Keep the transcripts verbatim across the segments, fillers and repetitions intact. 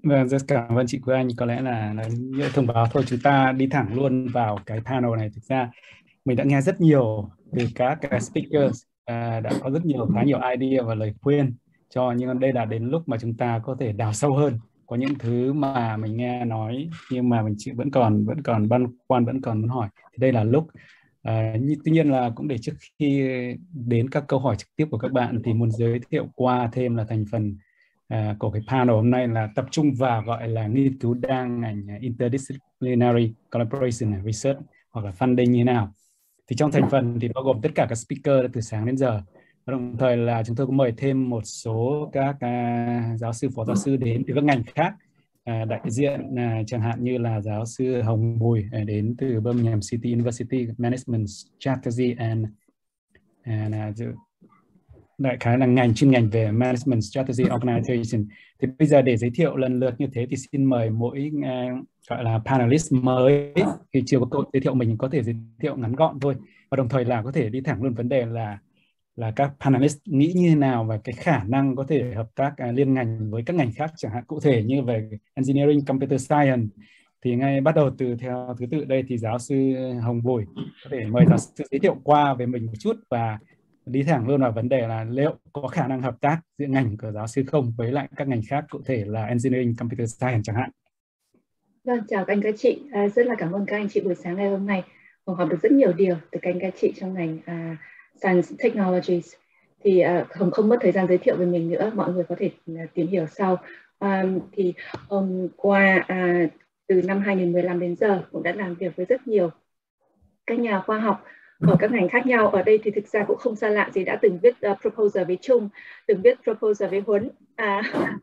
Vâng, rất cảm ơn chị Quế Anh. Có lẽ là, là như thông báo thôi, chúng ta đi thẳng luôn vào cái panel này. Thực ra mình đã nghe rất nhiều từ các cái speakers, à, đã có rất nhiều khá nhiều idea và lời khuyên cho, nhưng đây là đến lúc mà chúng ta có thể đào sâu hơn. Có những thứ mà mình nghe nói nhưng mà mình chỉ vẫn còn vẫn còn băn khoăn, vẫn còn muốn hỏi. Thì đây là lúc. À, như, tuy nhiên là cũng để trước khi đến các câu hỏi trực tiếp của các bạn thì muốn giới thiệu qua thêm là thành phần à, của cái panel hôm nay là tập trung vào gọi là nghiên cứu đa ngành interdisciplinary collaboration research hoặc là funding như thế nào. Thì trong thành phần thì bao gồm tất cả các speaker từ sáng đến giờ. Và đồng thời là chúng tôi cũng mời thêm một số các uh, giáo sư, phó giáo sư đến từ các ngành khác, uh, đại diện uh, chẳng hạn như là giáo sư Hồng Bùi uh, đến từ Birmingham City University Management Strategy and, and uh, đại khái là ngành chuyên ngành về Management Strategy Organization. Thì bây giờ để giới thiệu lần lượt như thế thì xin mời mỗi uh, gọi là panelist mới khi chưa có câu giới thiệu mình có thể giới thiệu ngắn gọn thôi, và đồng thời là có thể đi thẳng luôn vấn đề là là các panelist nghĩ như thế nào và cái khả năng có thể hợp tác uh, liên ngành với các ngành khác, chẳng hạn cụ thể như về Engineering, Computer Science. Thì ngay bắt đầu từ theo thứ tự đây thì giáo sư Hồng Bùi có thể mời giáo sư giới thiệu qua về mình một chút và đi thẳng luôn vào vấn đề là liệu có khả năng hợp tác giữa ngành của giáo sư không với lại các ngành khác, cụ thể là Engineering, Computer Science chẳng hạn. Vâng, chào các anh các chị. À, rất là cảm ơn các anh chị buổi sáng ngày hôm nay. Hồng học được rất nhiều điều từ các anh các chị trong ngành uh, Science Technologies. Thì uh, Hồng không mất thời gian giới thiệu về mình nữa, mọi người có thể uh, tìm hiểu sau. Um, thì hôm qua uh, từ năm hai nghìn mười lăm đến giờ cũng đã làm việc với rất nhiều các nhà khoa học ở các ngành khác nhau. Ở đây thì thực ra cũng không xa lạ gì, đã từng viết uh, proposal với Trung, từng viết proposal với Huấn. À,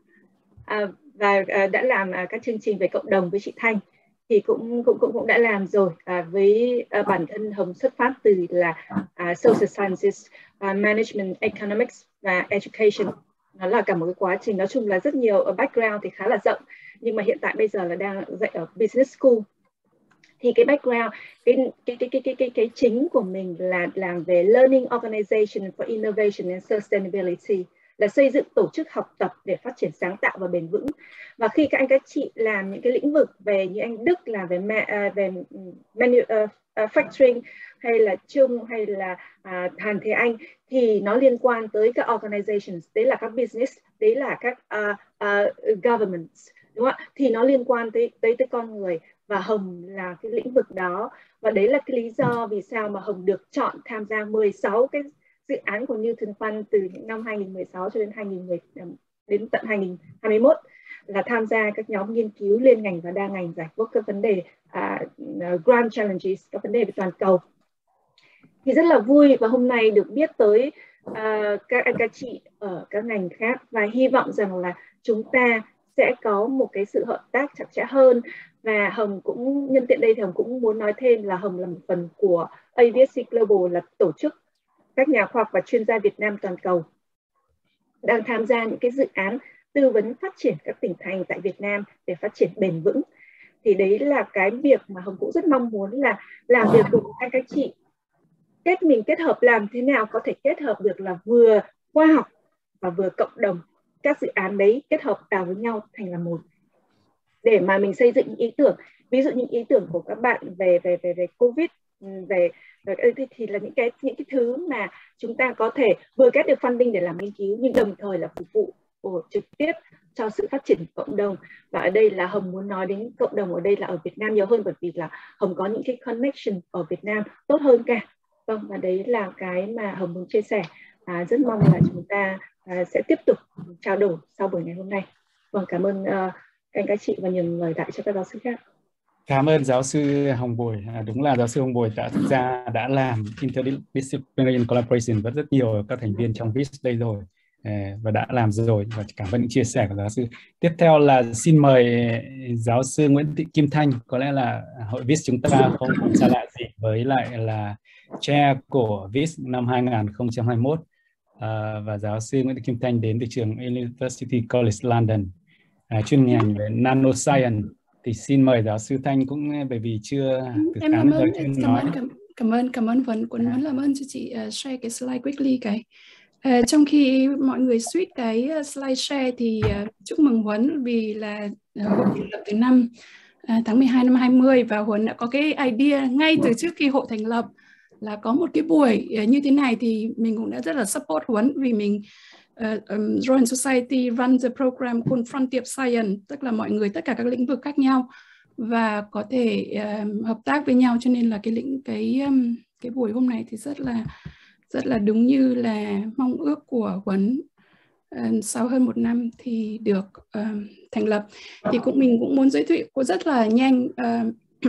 à, và uh, đã làm uh, các chương trình về cộng đồng với chị Thanh, thì cũng cũng cũng cũng đã làm rồi. À, với uh, bản thân Hồng xuất phát từ là uh, social sciences, uh, management, economics và education. Nó là cả một cái quá trình, nói chung là rất nhiều. Ở background thì khá là rộng, nhưng mà hiện tại bây giờ là đang dạy ở business school. Thì cái background, cái cái cái cái cái cái, cái chính của mình là làm về learning organization for innovation and sustainability, là xây dựng tổ chức học tập để phát triển sáng tạo và bền vững. Và khi các anh các chị làm những cái lĩnh vực về, như anh Đức là về về manufacturing, hay là Trung, hay là uh, Hàn Thế Anh, thì nó liên quan tới các organizations, đấy là các business, đấy là các uh, uh, governments, đúng không ạ? Thì nó liên quan tới tới tới con người, và Hồng là cái lĩnh vực đó. Và đấy là cái lý do vì sao mà Hồng được chọn tham gia mười sáu cái dự án của Newton Fund từ những năm hai nghìn mười sáu cho đến hai nghìn mười, đến tận hai nghìn hai mươi mốt, là tham gia các nhóm nghiên cứu liên ngành và đa ngành giải quyết các vấn đề uh, grand challenges, các vấn đề về toàn cầu. Thì rất là vui và hôm nay được biết tới uh, các anh các chị ở các ngành khác, và hy vọng rằng là chúng ta sẽ có một cái sự hợp tác chặt chẽ hơn. Và Hồng cũng nhân tiện đây thì Hồng cũng muốn nói thêm là Hồng là một phần của a vê ét xê Global, là tổ chức các nhà khoa học và chuyên gia Việt Nam toàn cầu đang tham gia những cái dự án tư vấn phát triển các tỉnh thành tại Việt Nam để phát triển bền vững. Thì đấy là cái việc mà Hồng cũng rất mong muốn là làm việc cùng các các chị, kết mình kết hợp làm thế nào có thể kết hợp được là vừa khoa học và vừa cộng đồng, các dự án đấy kết hợp vào với nhau thành là một, để mà mình xây dựng những ý tưởng. Ví dụ những ý tưởng của các bạn về về về về Covid, về, về thì là những cái những cái thứ mà chúng ta có thể vừa get được funding để làm nghiên cứu, nhưng đồng thời là phục vụ của trực tiếp cho sự phát triển của cộng đồng. Và ở đây là Hồng muốn nói đến cộng đồng ở đây là ở Việt Nam nhiều hơn, bởi vì là Hồng có những cái connection ở Việt Nam tốt hơn cả. Vâng, và đấy là cái mà Hồng muốn chia sẻ. À, rất mong là chúng ta à, sẽ tiếp tục trao đổi sau buổi ngày hôm nay. Vâng, cảm ơn uh, anh các chị và nhường lời đại cho các giáo sư khác. Cảm ơn giáo sư Hồng Bùi. À, đúng là giáo sư Hồng Bùi đã thực ra đã làm interdisciplinary collaboration với rất nhiều các thành viên trong vê i ét đây rồi, à, và đã làm rồi, và cảm ơn những chia sẻ của giáo sư. Tiếp theo là xin mời giáo sư Nguyễn Thị Kim Thanh. Có lẽ là hội vê i ét chúng ta không còn xa lạ gì với lại là chair của vê i ét năm hai nghìn không trăm hai mươi mốt, à, và giáo sư Nguyễn Thị Kim Thanh đến từ trường University College London, à, chuyên ngành về nanoscience. Thì xin mời giáo sư Thanh cũng, bởi vì chưa từ em sáng cảm ơn chưa cảm nói. ơn cảm, cảm ơn cảm ơn Vân Quân muốn làm ơn cho chị uh, share cái slide quickly cái À, trong khi mọi người switch cái slide share thì uh, chúc mừng Huấn vì là uh, hội thành lập từ năm uh, tháng mười hai năm hai mươi, và Huấn đã có cái idea ngay từ trước khi hội thành lập là có một cái buổi uh, như thế này, thì mình cũng đã rất là support Huấn vì mình uh, um, Royal Society runs a program called Frontier Science, tức là mọi người tất cả các lĩnh vực khác nhau và có thể uh, hợp tác với nhau, cho nên là cái lĩnh cái um, cái buổi hôm nay thì rất là rất là đúng như là mong ước của Huấn. Uh, sau hơn một năm thì được uh, thành lập, thì cũng mình cũng muốn giới thiệu cũng rất là nhanh uh,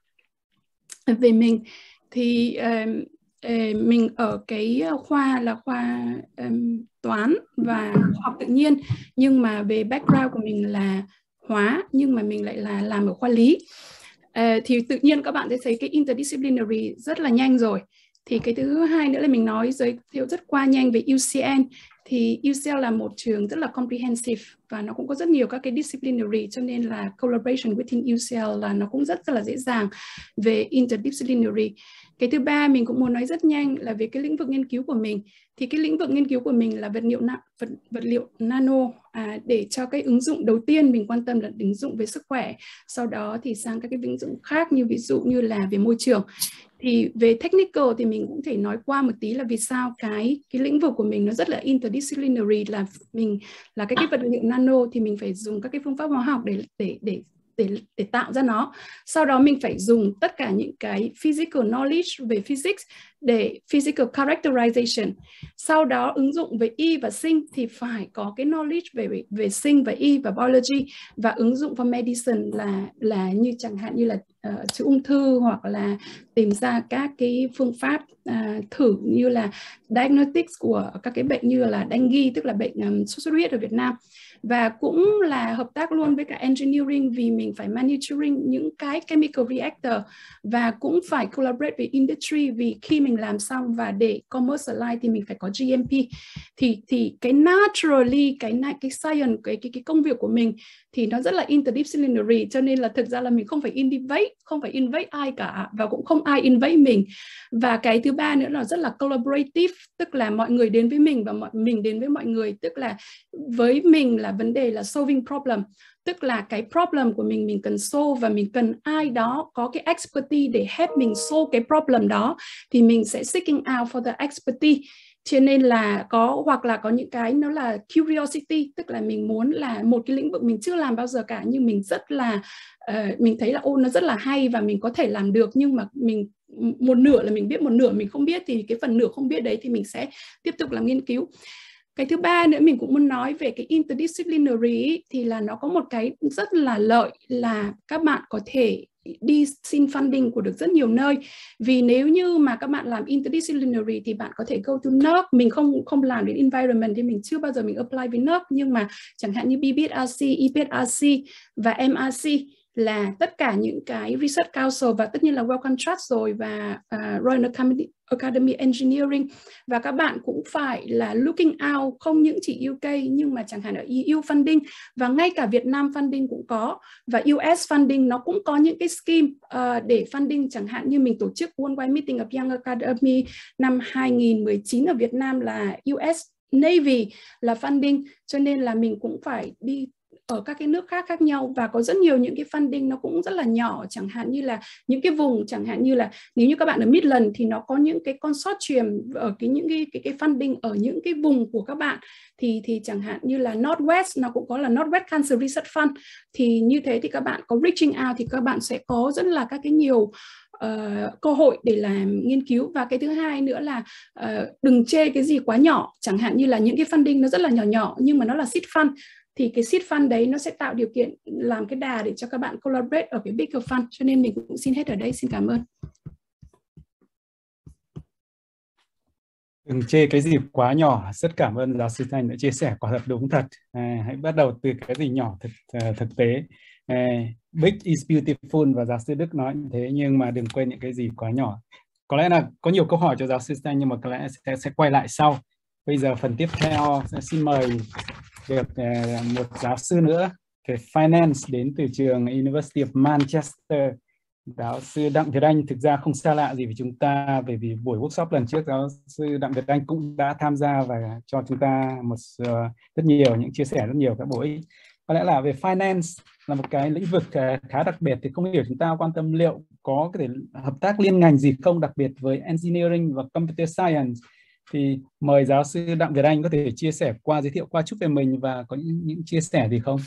về mình. Thì uh, uh, mình ở cái khoa là khoa um, toán và khoa học tự nhiên, nhưng mà về background của mình là hóa, nhưng mà mình lại là làm ở khoa lý. Uh, thì tự nhiên các bạn sẽ thấy cái interdisciplinary rất là nhanh rồi. Thì cái thứ hai nữa là mình nói giới thiệu rất qua nhanh về U C N. Thì U C L là một trường rất là comprehensive và nó cũng có rất nhiều các cái disciplinary, cho nên là collaboration within U C L là nó cũng rất, rất là dễ dàng về interdisciplinary. Cái thứ ba mình cũng muốn nói rất nhanh là về cái lĩnh vực nghiên cứu của mình. Thì cái lĩnh vực nghiên cứu của mình là vật liệu, na, vật, vật liệu nano, à, để cho cái ứng dụng đầu tiên mình quan tâm là ứng dụng về sức khỏe, sau đó thì sang các cái ứng dụng khác như ví dụ như là về môi trường. Thì về technical thì mình cũng thể nói qua một tí là vì sao cái cái lĩnh vực của mình nó rất là interdisciplinary, là mình là cái cái vật liệu nano thì mình phải dùng các cái phương pháp hóa học để để để để để tạo ra nó. Sau đó mình phải dùng tất cả những cái physical knowledge về physics để physical characterization. Sau đó ứng dụng về y và sinh thì phải có cái knowledge về về sinh và y và biology, và ứng dụng vào medicine là là như chẳng hạn như là uh, chữa ung thư, hoặc là tìm ra các cái phương pháp uh, thử như là diagnostics của các cái bệnh như là dengue, tức là bệnh um, sốt xuất huyết ở Việt Nam. Và cũng là hợp tác luôn với cả engineering vì mình phải manufacturing những cái chemical reactor, và cũng phải collaborate với industry vì khi mình làm xong và để commercialize thì mình phải có G M P. Thì thì cái naturally cái này cái science cái cái cái công việc của mình thì nó rất là interdisciplinary, cho nên là thực ra là mình không phải invade, không phải invade ai cả, và cũng không ai invade mình. Và cái thứ ba nữa là rất là collaborative, tức là mọi người đến với mình và mọi mình đến với mọi người, tức là với mình là vấn đề là solving problem, tức là cái problem của mình mình cần solve và mình cần ai đó có cái expertise để help mình solve cái problem đó, thì mình sẽ seeking out for the expertise. Cho nên là có, hoặc là có những cái nó là curiosity, tức là mình muốn là một cái lĩnh vực mình chưa làm bao giờ cả, nhưng mình rất là uh, mình thấy là ô nó rất là hay và mình có thể làm được, nhưng mà mình một nửa là mình biết, một nửa mình không biết, thì cái phần nửa không biết đấy thì mình sẽ tiếp tục làm nghiên cứu. Cái thứ ba nữa mình cũng muốn nói về cái interdisciplinary thì là nó có một cái rất là lợi là các bạn có thể đi xin funding của được rất nhiều nơi. Vì nếu như mà các bạn làm interdisciplinary thì bạn có thể go to N E R C. Mình không không làm đến environment thì mình chưa bao giờ mình apply với N E R C, nhưng mà chẳng hạn như B B S R C, E P S R C và M R C là tất cả những cái Research Council, và tất nhiên là Wellcome Trust rồi, và uh, Royal Academy, Academy Engineering. Và các bạn cũng phải là looking out không những chỉ U K nhưng mà chẳng hạn ở E U funding, và ngay cả Việt Nam funding cũng có, và U S funding nó cũng có những cái scheme uh, để funding. Chẳng hạn như mình tổ chức Worldwide Meeting of Young Academy năm hai nghìn mười chín ở Việt Nam là U S Navy là funding, cho nên là mình cũng phải đi ở các cái nước khác khác nhau, và có rất nhiều những cái funding nó cũng rất là nhỏ, chẳng hạn như là những cái vùng, chẳng hạn như là nếu như các bạn ở Midland thì nó có những cái consortium ở cái những cái cái, cái funding ở những cái vùng của các bạn, thì thì chẳng hạn như là Northwest nó cũng có là Northwest Cancer Research Fund, thì như thế thì các bạn có reaching out thì các bạn sẽ có rất là các cái nhiều Uh, cơ hội để làm nghiên cứu. Và cái thứ hai nữa là uh, đừng chê cái gì quá nhỏ, chẳng hạn như là những cái funding nó rất là nhỏ nhỏ nhưng mà nó là seed fund, thì cái seed fund đấy nó sẽ tạo điều kiện làm cái đà để cho các bạn collaborate ở cái bigger fund. Cho nên mình cũng xin hết ở đây, xin cảm ơn. Đừng chê cái gì quá nhỏ. Rất cảm ơn giáo sư Thanh đã chia sẻ, quả thật đúng thật. À, hãy bắt đầu từ cái gì nhỏ thực, uh, thực tế. À, big is beautiful, và giáo sư Đức nói như thế, nhưng mà đừng quên những cái gì quá nhỏ. Có lẽ là có nhiều câu hỏi cho giáo sư Thanh, nhưng mà có lẽ sẽ, sẽ quay lại sau. Bây giờ phần tiếp theo sẽ xin mời được uh, một giáo sư nữa về finance đến từ trường University of Manchester, Giáo sư Đặng Việt Anh thực ra không xa lạ gì với chúng ta, bởi vì buổi workshop lần trước giáo sư Đặng Việt Anh cũng đã tham gia và cho chúng ta một uh, rất nhiều những chia sẻ rất nhiều các bổ ích. Có lẽ là về finance là một cái lĩnh vực uh, khá đặc biệt, thì không hiểu chúng ta quan tâm liệu có thể hợp tác liên ngành gì không, đặc biệt với engineering và computer science. Thì mời giáo sư Đặng Việt Anh có thể chia sẻ qua, giới thiệu qua chút về mình và có những, những chia sẻ gì không?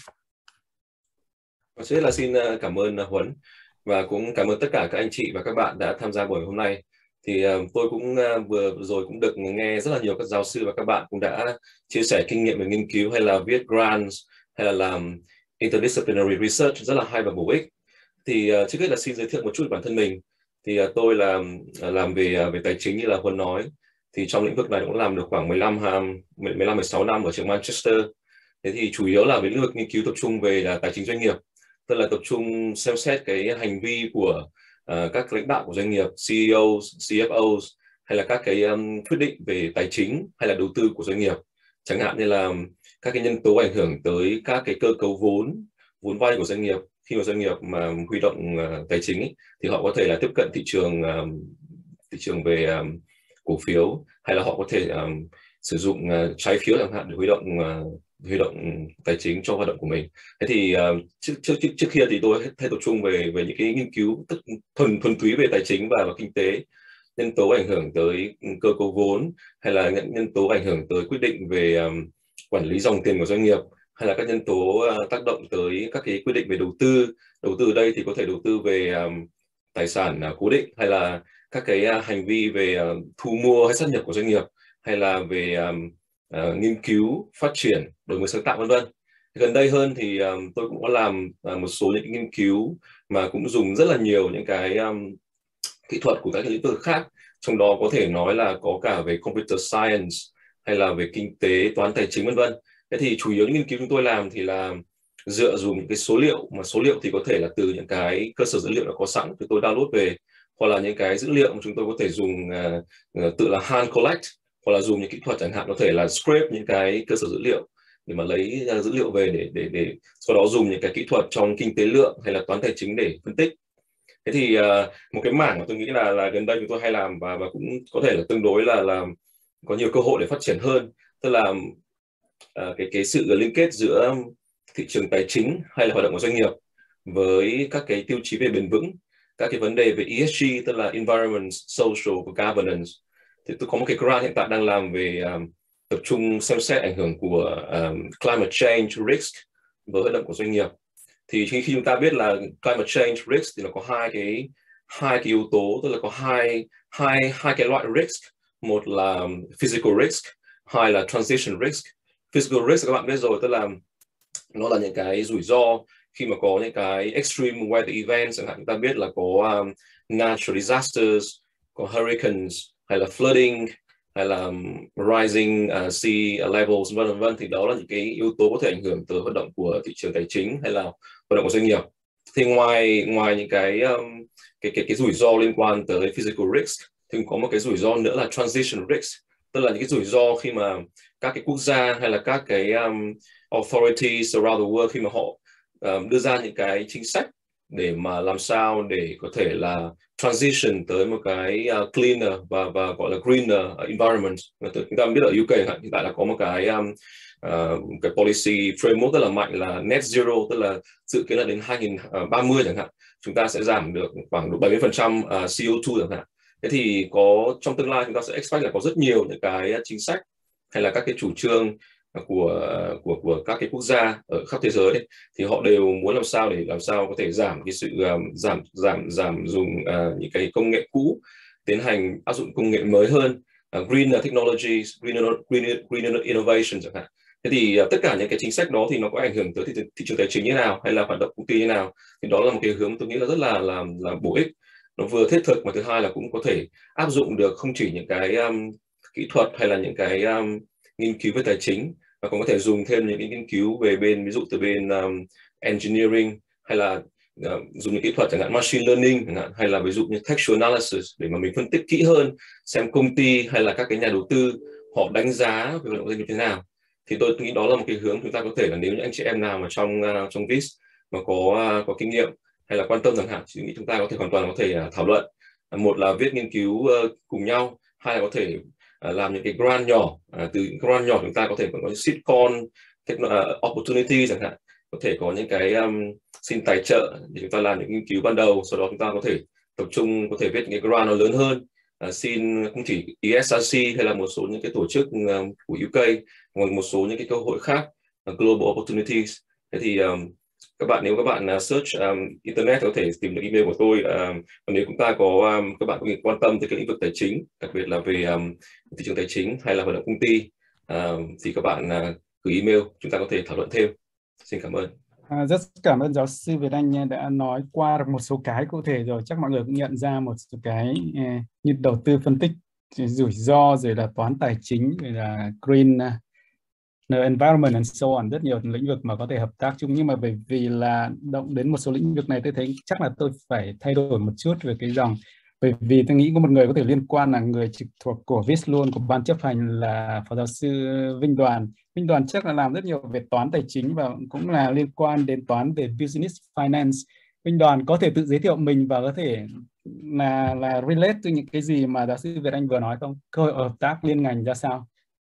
Trước hết là xin cảm ơn Huấn và cũng cảm ơn tất cả các anh chị và các bạn đã tham gia buổi hôm nay. Thì uh, tôi cũng uh, vừa rồi cũng được nghe rất là nhiều các giáo sư và các bạn cũng đã chia sẻ kinh nghiệm về nghiên cứu hay là viết grants hay là làm interdisciplinary research rất là hay và bổ ích. Thì uh, trước hết là xin giới thiệu một chút về bản thân mình. Thì uh, tôi là uh, làm về uh, về tài chính như là Huấn nói. Thì trong lĩnh vực này cũng làm được khoảng mười lăm mười sáu năm ở trường Manchester. Thế thì chủ yếu là về lĩnh vực nghiên cứu tập trung về uh, tài chính doanh nghiệp. Tức là tập trung xem xét cái hành vi của uh, các lãnh đạo của doanh nghiệp, C E Os, C F Os hay là các cái um, quyết định về tài chính hay là đầu tư của doanh nghiệp. Chẳng hạn như là các cái nhân tố ảnh hưởng tới các cái cơ cấu vốn, vốn vay của doanh nghiệp. Khi mà doanh nghiệp mà huy động uh, tài chính ý, thì họ có thể là tiếp cận thị trường uh, thị trường về um, cổ phiếu, hay là họ có thể um, sử dụng uh, trái phiếu chẳng hạn để huy động uh, huy động tài chính cho hoạt động của mình. Thế thì uh, trước trước trước trước kia thì tôi hay tập trung về về những cái nghiên cứu tức thuần thuần túy về tài chính và, và kinh tế, nhân tố ảnh hưởng tới cơ cấu vốn hay là những nhân tố ảnh hưởng tới quyết định về um, quản lý dòng tiền của doanh nghiệp, hay là các nhân tố uh, tác động tới các cái quyết định về đầu tư. Đầu tư ở đây thì có thể đầu tư về um, tài sản uh, cố định, hay là các cái uh, hành vi về uh, thu mua hay sát nhập của doanh nghiệp, hay là về um, uh, nghiên cứu, phát triển, đổi mới sáng tạo vân vân. Gần đây hơn thì um, tôi cũng có làm uh, một số những cái nghiên cứu mà cũng dùng rất là nhiều những cái um, kỹ thuật của các cái lĩnh vực khác, trong đó có thể nói là có cả về computer science hay là về kinh tế, toán tài chính vân vân. Thế thì chủ yếu những nghiên cứu chúng tôi làm thì là dựa dùng những cái số liệu, mà số liệu thì có thể là từ những cái cơ sở dữ liệu đã có sẵn thì tôi download về, hoặc là những cái dữ liệu mà chúng tôi có thể dùng uh, tự là hand collect, hoặc là dùng những kỹ thuật chẳng hạn có thể là scrape những cái cơ sở dữ liệu để mà lấy uh, dữ liệu về để để để sau đó dùng những cái kỹ thuật trong kinh tế lượng hay là toán tài chính để phân tích. Thế thì uh, một cái mảng mà tôi nghĩ là là gần đây chúng tôi hay làm và và cũng có thể là tương đối là là có nhiều cơ hội để phát triển hơn, tức là uh, cái cái sự liên kết giữa thị trường tài chính hay là hoạt động của doanh nghiệp với các cái tiêu chí về bền vững, các cái vấn đề về E S G, tức là environment, social và governance. Thì tôi có một cái grant hiện tại đang làm về um, tập trung xem xét ảnh hưởng của um, climate change risk với hoạt động của doanh nghiệp. Thì khi chúng ta biết là climate change risk thì nó có hai cái hai cái yếu tố, tức là có hai hai hai cái loại risk, một là physical risk, hai là transition risk. Physical risk các bạn biết rồi, tức là nó là những cái rủi ro khi mà có những cái extreme weather events, chẳng hạn chúng ta biết là có um, natural disasters, có hurricanes hay là flooding hay là um, rising uh, sea levels vân vân, thì đó là những cái yếu tố có thể ảnh hưởng tới hoạt động của thị trường tài chính hay là hoạt động của doanh nghiệp. Thì ngoài ngoài những cái um, cái cái cái rủi ro liên quan tới physical risk thì có một cái rủi ro nữa là transition risk, tức là những cái rủi ro khi mà các cái quốc gia hay là các cái um, authorities around the world khi mà họ um, đưa ra những cái chính sách để mà làm sao để có thể là transition tới một cái uh, cleaner và và gọi là greener environment. Chúng ta biết ở U K hiện tại là có một cái um, uh, cái policy framework rất là mạnh là net zero, tức là dự kiến là đến hai nghìn ba mươi chẳng hạn chúng ta sẽ giảm được khoảng độ bảy mươi phần trăm uh, C O hai chẳng hạn. Thế thì có trong tương lai chúng ta sẽ expect là có rất nhiều những cái chính sách hay là các cái chủ trương của của của các cái quốc gia ở khắp thế giới ấy, thì họ đều muốn làm sao để làm sao có thể giảm cái sự um, giảm giảm giảm dùng uh, những cái công nghệ cũ, tiến hành áp dụng công nghệ mới hơn, uh, greener technologies, greener, greener, greener innovation chẳng hạn. Thế thì uh, tất cả những cái chính sách đó thì nó có ảnh hưởng tới thị, thị trường tài chính như nào hay là hoạt động công ty như nào, thì đó là một cái hướng tôi nghĩ là rất là là, là bổ ích, nó vừa thiết thực mà thứ hai là cũng có thể áp dụng được không chỉ những cái um, kỹ thuật hay là những cái um, nghiên cứu về tài chính, và cũng có thể dùng thêm những cái nghiên cứu về bên ví dụ từ bên um, engineering hay là uh, dùng những kỹ thuật chẳng hạn machine learning chẳng hạn, hay là ví dụ như textual analysis để mà mình phân tích kỹ hơn xem công ty hay là các cái nhà đầu tư họ đánh giá về hoạt động doanh nghiệp thế nào. Thì tôi nghĩ đó là một cái hướng chúng ta có thể là nếu những anh chị em nào mà trong uh, trong vê i ét mà có uh, có kinh nghiệm hay là quan tâm chẳng hạn, thì nghĩ chúng ta có thể hoàn toàn có thể uh, thảo luận. Uh, một là viết nghiên cứu uh, cùng nhau, hai là có thể uh, làm những cái grant nhỏ. Uh, từ grant nhỏ chúng ta có thể có những seed corn uh, opportunity chẳng hạn, có thể có những cái um, xin tài trợ để chúng ta làm những nghiên cứu ban đầu, sau đó chúng ta có thể tập trung, có thể viết những cái grant nó lớn hơn, uh, xin không chỉ E S R C hay là một số những cái tổ chức uh, của U K, hoặc một số những cái cơ hội khác, uh, global opportunities. Thế thì um, các bạn nếu các bạn uh, search um, internet có thể tìm được email của tôi. Um, nếu chúng ta có um, các bạn có quan tâm tới cái lĩnh vực tài chính, đặc biệt là về um, thị trường tài chính hay là hoạt động công ty, um, thì các bạn uh, gửi email, chúng ta có thể thảo luận thêm. Xin cảm ơn. À, rất cảm ơn giáo sư Việt Anh đã nói qua được một số cái cụ thể rồi. Chắc mọi người cũng nhận ra một số cái eh, như đầu tư phân tích rủi ro, rồi là toán tài chính, rồi là green uh, environment and so on, rất nhiều lĩnh vực mà có thể hợp tác chung. Nhưng mà bởi vì là động đến một số lĩnh vực này, tôi thấy chắc là tôi phải thay đổi một chút về cái dòng. Bởi vì tôi nghĩ có một người có thể liên quan là người trực thuộc của vê i ét luôn, của ban chấp hành, là phó giáo sư Vinh Đoàn. Vinh Đoàn chắc là làm rất nhiều về toán tài chính và cũng là liên quan đến toán về business finance. Vinh Đoàn có thể tự giới thiệu mình và có thể là là relate tới những cái gì mà giáo sư Việt Anh vừa nói không? Cơ hội hợp tác liên ngành ra sao?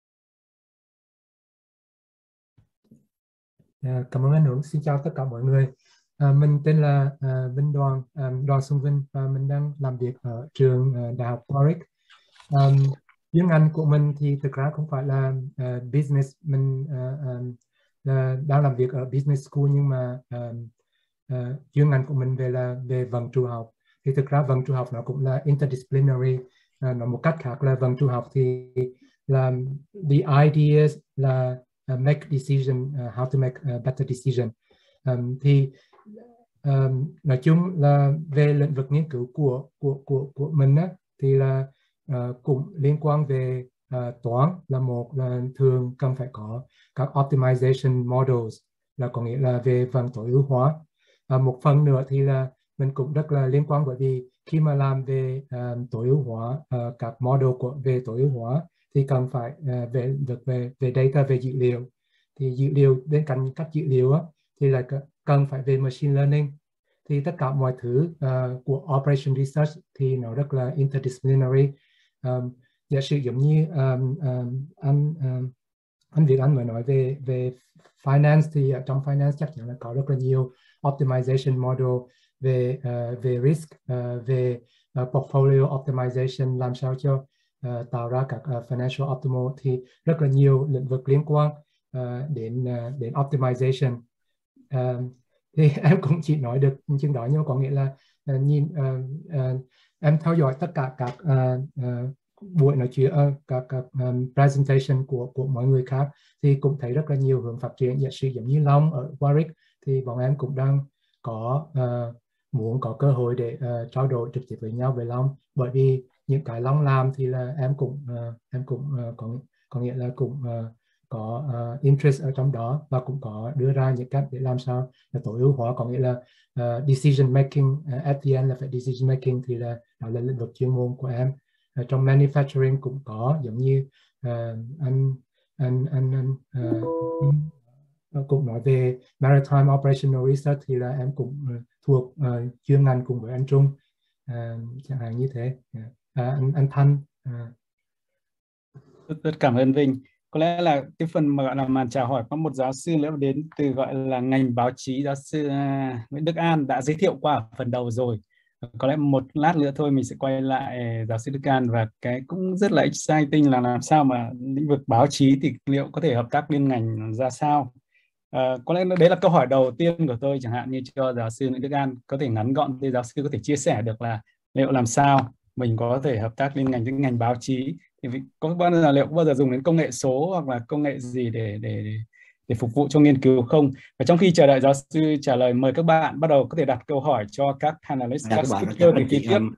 À, cảm ơn anh Hưởng. Xin chào tất cả mọi người. À, mình tên là uh, Vinh Đoàn, um, Đoàn Xuân Vinh, và mình đang làm việc ở trường uh, Đại học Warwick. Um, chuyên ngành của mình thì thực ra không phải là uh, business, mình uh, um, là đang làm việc ở business school, nhưng mà um, uh, chuyên ngành của mình về là về vận trụ học. Thì thực ra vận trụ học nó cũng là interdisciplinary. Uh, nói một cách khác là vận trụ học thì là the ideas là uh, make decision, uh, how to make a better decision. Um, thì um, nói chung là về lĩnh vực nghiên cứu của của của của mình á, thì là uh, cũng liên quan về uh, toán, là một là thường cần phải có các optimization models, là có nghĩa là về phần tối ưu hóa. Uh, một phần nữa thì là mình cũng rất là liên quan, bởi vì khi mà làm về um, tối ưu hóa uh, các model của về tối ưu hóa thì cần phải uh, về được về về data, về dữ liệu. Thì dữ liệu, bên cạnh các dữ liệu á, thì là cần phải về machine learning. Thì tất cả mọi thứ uh, của operation research thì nó rất là interdisciplinary. Um, giả sử giống như um, um, anh um, anh Việt Anh mới nói về về finance, thì uh, trong finance chắc chắn là có rất là nhiều optimization model về uh, về risk, uh, về uh, portfolio optimization, làm sao cho uh, tạo ra các uh, financial optimal. Thì rất là nhiều lĩnh vực liên quan uh, đến uh, đến optimization. Uh, thì em cũng chỉ nói được chừng đó, nhưng mà có nghĩa là uh, nhìn uh, uh, em theo dõi tất cả các uh, uh, buổi nói chuyện, uh, các, các um, presentation của của mọi người khác, thì cũng thấy rất là nhiều hướng phát triển. Giả sử giống như Long ở Warwick thì bọn em cũng đang có uh, muốn có cơ hội để uh, trao đổi trực tiếp với nhau về Long, bởi vì những cái Long làm thì là em cũng uh, em cũng uh, có có nghĩa là cũng uh, có uh, interest ở trong đó, và cũng có đưa ra những cách để làm sao là tối ưu hóa, có nghĩa là uh, decision making, uh, at the end là phải decision making, thì là đó là lĩnh vực chuyên môn của em. Uh, trong manufacturing cũng có, giống như uh, anh anh anh, anh uh, cũng nói về maritime operational research, thì là em cũng uh, thuộc uh, chuyên ngành cùng với anh Trung, uh, chẳng hạn như thế. Yeah. Uh, anh anh Thanh. Uh. Rất, rất cảm ơn Vinh. Có lẽ là cái phần mà gọi là màn chào hỏi có một giáo sư nữa đến từ gọi là ngành báo chí, giáo sư Nguyễn Đức An đã giới thiệu qua ở phần đầu rồi. Có lẽ một lát nữa thôi mình sẽ quay lại giáo sư Đức An, và cái cũng rất là exciting là làm sao mà lĩnh vực báo chí thì liệu có thể hợp tác liên ngành ra sao. À, có lẽ đấy là câu hỏi đầu tiên của tôi, chẳng hạn như cho giáo sư Nguyễn Đức An có thể ngắn gọn thì giáo sư có thể chia sẻ được là liệu làm sao mình có thể hợp tác liên ngành với ngành báo chí, thì có bao giờ liệu có bao giờ dùng đến công nghệ số hoặc là công nghệ gì để để để phục vụ cho nghiên cứu không? Và trong khi chờ đợi giáo sư trả lời, mời các bạn bắt đầu có thể đặt câu hỏi cho các panelist, à, các các speaker từ phía tiếp. Um,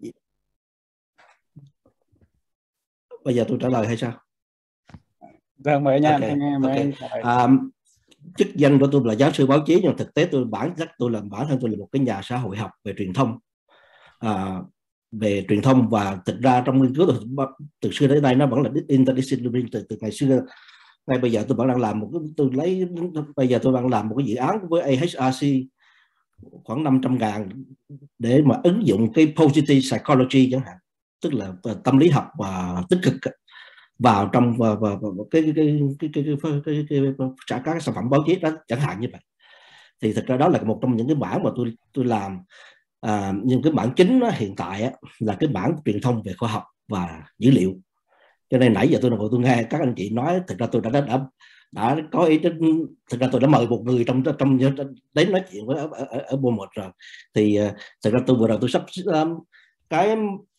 bây giờ tôi trả lời hay sao? Vâng, mời anh An. Okay. Anh em, mời okay. anh um, chức danh của tôi là giáo sư báo chí, nhưng thực tế tôi bản chất tôi là bản thân tôi là một cái nhà xã hội học về truyền thông. Uh, về truyền thông và thực ra trong nghiên cứu từ, từ xưa đến nay nó vẫn là interdisciplinary từ, từ ngày xưa. Ngay bây giờ tôi vẫn đang làm một cái tôi lấy bây giờ tôi đang làm một cái dự án với A H R C khoảng năm trăm ngàn để mà ứng dụng cái positive psychology chẳng hạn, tức là tâm lý học và tích cực vào trong và, và, và cái cái cái cái cái cái cái trả các sản phẩm báo chí đó chẳng hạn như vậy. Thì thực ra đó là một trong những cái mảng mà tôi tôi làm. À, nhưng cái mảng chính đó, hiện tại á, là cái mảng truyền thông về khoa học và dữ liệu. Cho nên nãy giờ tôi ngồi tôi nghe các anh chị nói, thực ra tôi đã đã đã, đã có ý đến, thực ra tôi đã mời một người trong trong đến nói chuyện với ở ở, ở Bournemouth rồi. Thì uh, thực ra tôi vừa đầu tôi sắp um, cái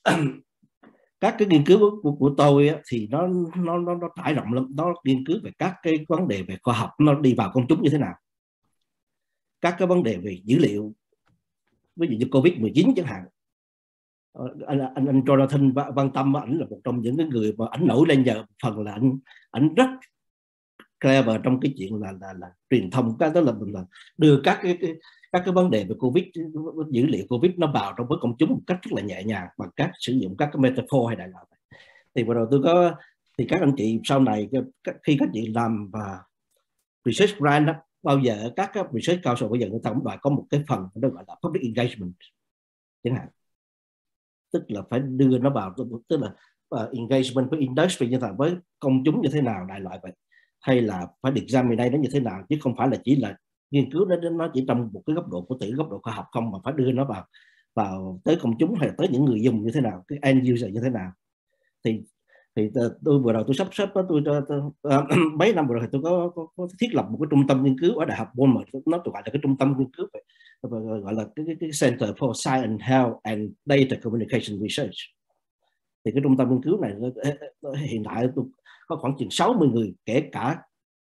các cái nghiên cứu của, của, của tôi á, thì nó nó nó nó trải rộng lắm, nó nghiên cứu về các cái vấn đề về khoa học nó đi vào công chúng như thế nào, các cái vấn đề về dữ liệu, ví dụ như Covid mười chín chẳng hạn. Anh, anh, anh Jonathan Văn Tâm, ảnh là một trong những cái người mà ảnh nổi lên nhờ phần là ảnh ảnh rất clever trong cái chuyện là là, là truyền thông, cái đó là mình là đưa các cái, cái các cái vấn đề về Covid, dữ liệu Covid nó vào trong với công chúng một cách rất là nhẹ nhàng bằng cách sử dụng các cái metaphor hay đại loại. Thì vừa rồi tôi có thì các anh chị sau này khi các chị làm và research grant đó, bao giờ các cái research council bây giờ người ta cũng đòi có một cái phần nó gọi là public engagement chẳng hạn, tức là phải đưa nó vào, tức là uh, engagement với industry như thế nào, với công chúng như thế nào, đại loại vậy, hay là phải được examine nó như thế nào, chứ không phải là chỉ là nghiên cứu nó nó chỉ trong một cái góc độ của tự góc độ khoa học không, mà phải đưa nó vào vào tới công chúng hay là tới những người dùng như thế nào, cái end user như thế nào. Thì thì tôi vừa đầu tôi sắp xếp đó, tôi, tôi, tôi uh, mấy năm vừa rồi tôi có, có, có thiết lập một cái trung tâm nghiên cứu ở đại học Bournemouth, nó gọi là cái trung tâm nghiên cứu về, gọi là cái, cái Center for Science, Health and Data Communication Research. Thì cái trung tâm nghiên cứu này hiện tại tôi có khoảng chừng sáu mươi người, kể cả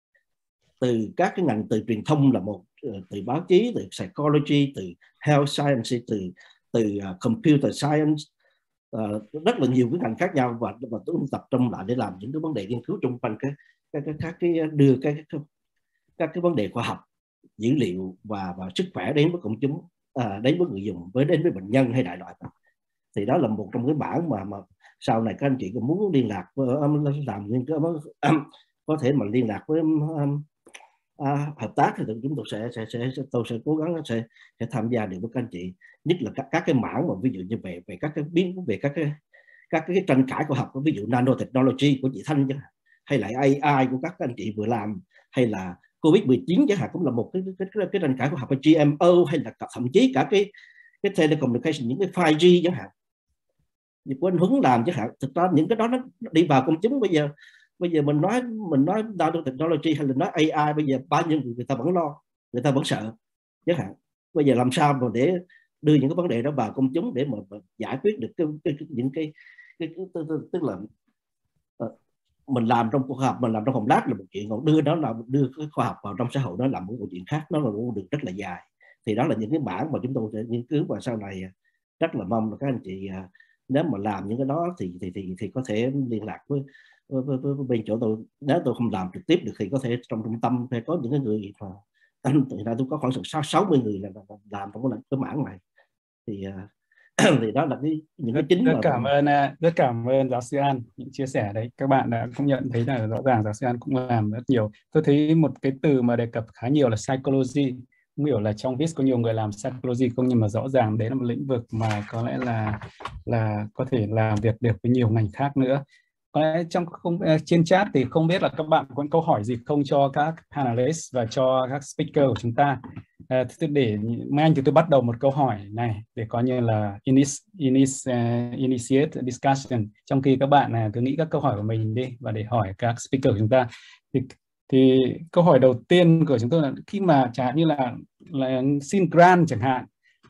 từ các cái ngành, từ truyền thông là một, từ báo chí, từ psychology, từ health science, từ từ uh, computer science, uh, rất là nhiều cái ngành khác nhau, và và tôi tập trung lại để làm những cái vấn đề nghiên cứu chung quanh cái các cái, cái, cái đưa cái, cái các cái vấn đề khoa học, dữ liệu và và sức khỏe đến với công chúng, à, đến với người dùng, với đến với bệnh nhân hay đại loại. Thì đó là một trong cái bảng mà mà sau này các anh chị có muốn liên lạc với làm nghiên cứu, có thể mà liên lạc với um, à, hợp tác thì chúng tôi sẽ sẽ sẽ tôi sẽ cố gắng sẽ sẽ tham gia được với các anh chị, nhất là các các cái mảng mà ví dụ như về về các cái biến về các cái các cái tranh cãi khoa học, ví dụ nanotechnology của chị Thanh chẳng hạn, hay là a i của các anh chị vừa làm, hay là Covid mười chín chẳng hạn, cũng là một cái cái cái, cái tranh cãi khoa học, G M O, hay là thậm chí cả cái cái telecommunication, những cái five G chẳng hạn, như của anh Huấn làm chẳng hạn. Thực ra những cái đó nó đi vào công chúng. Bây giờ bây giờ mình nói mình nói nanotechnology hay là nói a i, bây giờ bao nhiêu người, người ta vẫn lo, người ta vẫn sợ chẳng hạn. Bây giờ làm sao mà để đưa những cái vấn đề đó vào công chúng để mà, mà giải quyết được cái, cái, cái, những cái, cái, cái, cái tức là uh, mình làm trong khoa học, mình làm trong phòng lab là một chuyện, còn đưa đó là đưa cái khoa học vào trong xã hội đó là một chuyện khác, nó là một đường rất là dài. Thì đó là những cái mảng mà chúng tôi sẽ nghiên cứu, và sau này rất là mong là các anh chị uh, nếu mà làm những cái đó thì thì thì, thì có thể liên lạc với, với, với, với bên chỗ tôi. Nếu tôi không làm trực tiếp được thì có thể trong trung tâm phải có những cái người mà từ nay tôi có khoảng sáu mươi người là làm trong cái, cái mảng này. Thì uh, thì đó là cái những cái chính. Rất mà cảm ơn rất cảm ơn giáo sư An những chia sẻ đấy. Các bạn đã cũng nhận thấy là rõ ràng giáo sư An cũng làm rất nhiều. Tôi thấy một cái từ mà đề cập khá nhiều là psychology. Không hiểu là trong vê i ét có nhiều người làm psychology không, nhưng mà rõ ràng đấy là một lĩnh vực mà có lẽ là là có thể làm việc được với nhiều ngành khác nữa. Có lẽ trong không, trên chat thì không biết là các bạn có câu hỏi gì không cho các panelists và cho các speaker của chúng ta. À, để mấy anh thì tôi bắt đầu một câu hỏi này để coi như là inis, inis, uh, initiate discussion, trong khi các bạn này cứ nghĩ các câu hỏi của mình đi và để hỏi các speaker của chúng ta. Thì, thì câu hỏi đầu tiên của chúng tôi là khi mà chẳng hạn như là, là xin grant chẳng hạn,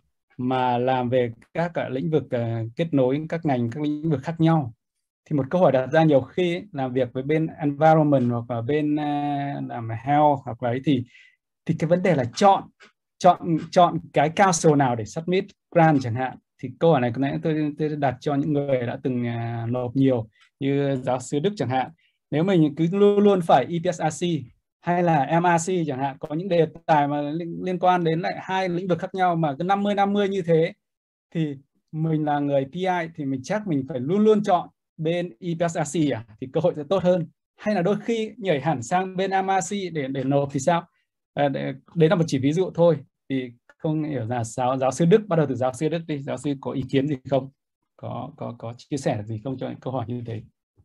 mà làm về các uh, lĩnh vực uh, kết nối các ngành, các lĩnh vực khác nhau, thì một câu hỏi đặt ra nhiều khi làm việc với bên environment hoặc là bên uh, làm health hoặc là ấy, thì thì cái vấn đề là chọn chọn chọn cái council nào để submit grant chẳng hạn. Thì câu hỏi này có lẽ tôi, tôi đặt cho những người đã từng uh, nộp nhiều như giáo sư Đức chẳng hạn. Nếu mình cứ luôn luôn phải E P S R C hay là M R C chẳng hạn, có những đề tài mà liên, liên quan đến lại hai lĩnh vực khác nhau mà cứ năm mươi năm mươi như thế, thì mình là người P I thì mình chắc mình phải luôn luôn chọn bên E P S R C à, thì cơ hội sẽ tốt hơn. Hay là đôi khi nhảy hẳn sang bên M R C để để nộp thì sao? À, để, đấy là một chỉ ví dụ thôi. Thì không hiểu là giáo giáo sư Đức, bắt đầu từ giáo sư Đức đi, giáo sư có ý kiến gì không? Có có có chia sẻ gì không cho những câu hỏi như thế?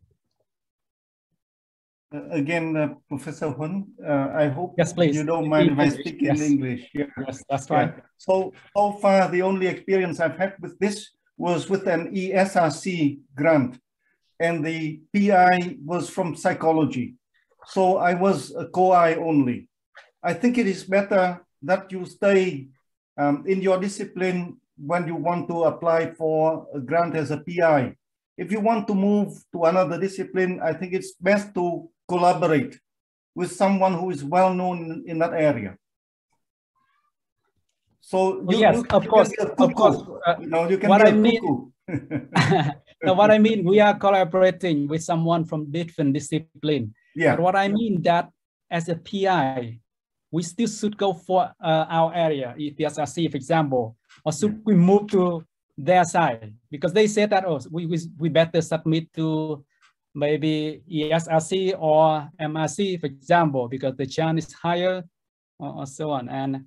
Uh, again, uh, Professor Huấn, uh, I hope yes, please. you don't mind if I speak in yes. English. Yeah. Yes, that's right. Yeah. So, so far, the only experience I've had with this was with an E S R C grant, and the P I was from psychology. So I was a co-I only. I think it is better that you stay um, in your discipline when you want to apply for a grant as a P I. If you want to move to another discipline, I think it's best to collaborate with someone who is well known in, in that area. So you, yes, you, of you course, can be a cuckoo. Of course. Uh, you know, you can what be I a mean, no, what I mean, we are collaborating with someone from different discipline. Yeah. But what I mean that as a P I, we still should go for uh, our area, E P S R C, for example, or should yeah. we move to their side? Because they said that, oh, we, we, we better submit to maybe E S R C or M R C, for example, because the chance is higher, or, or so on. And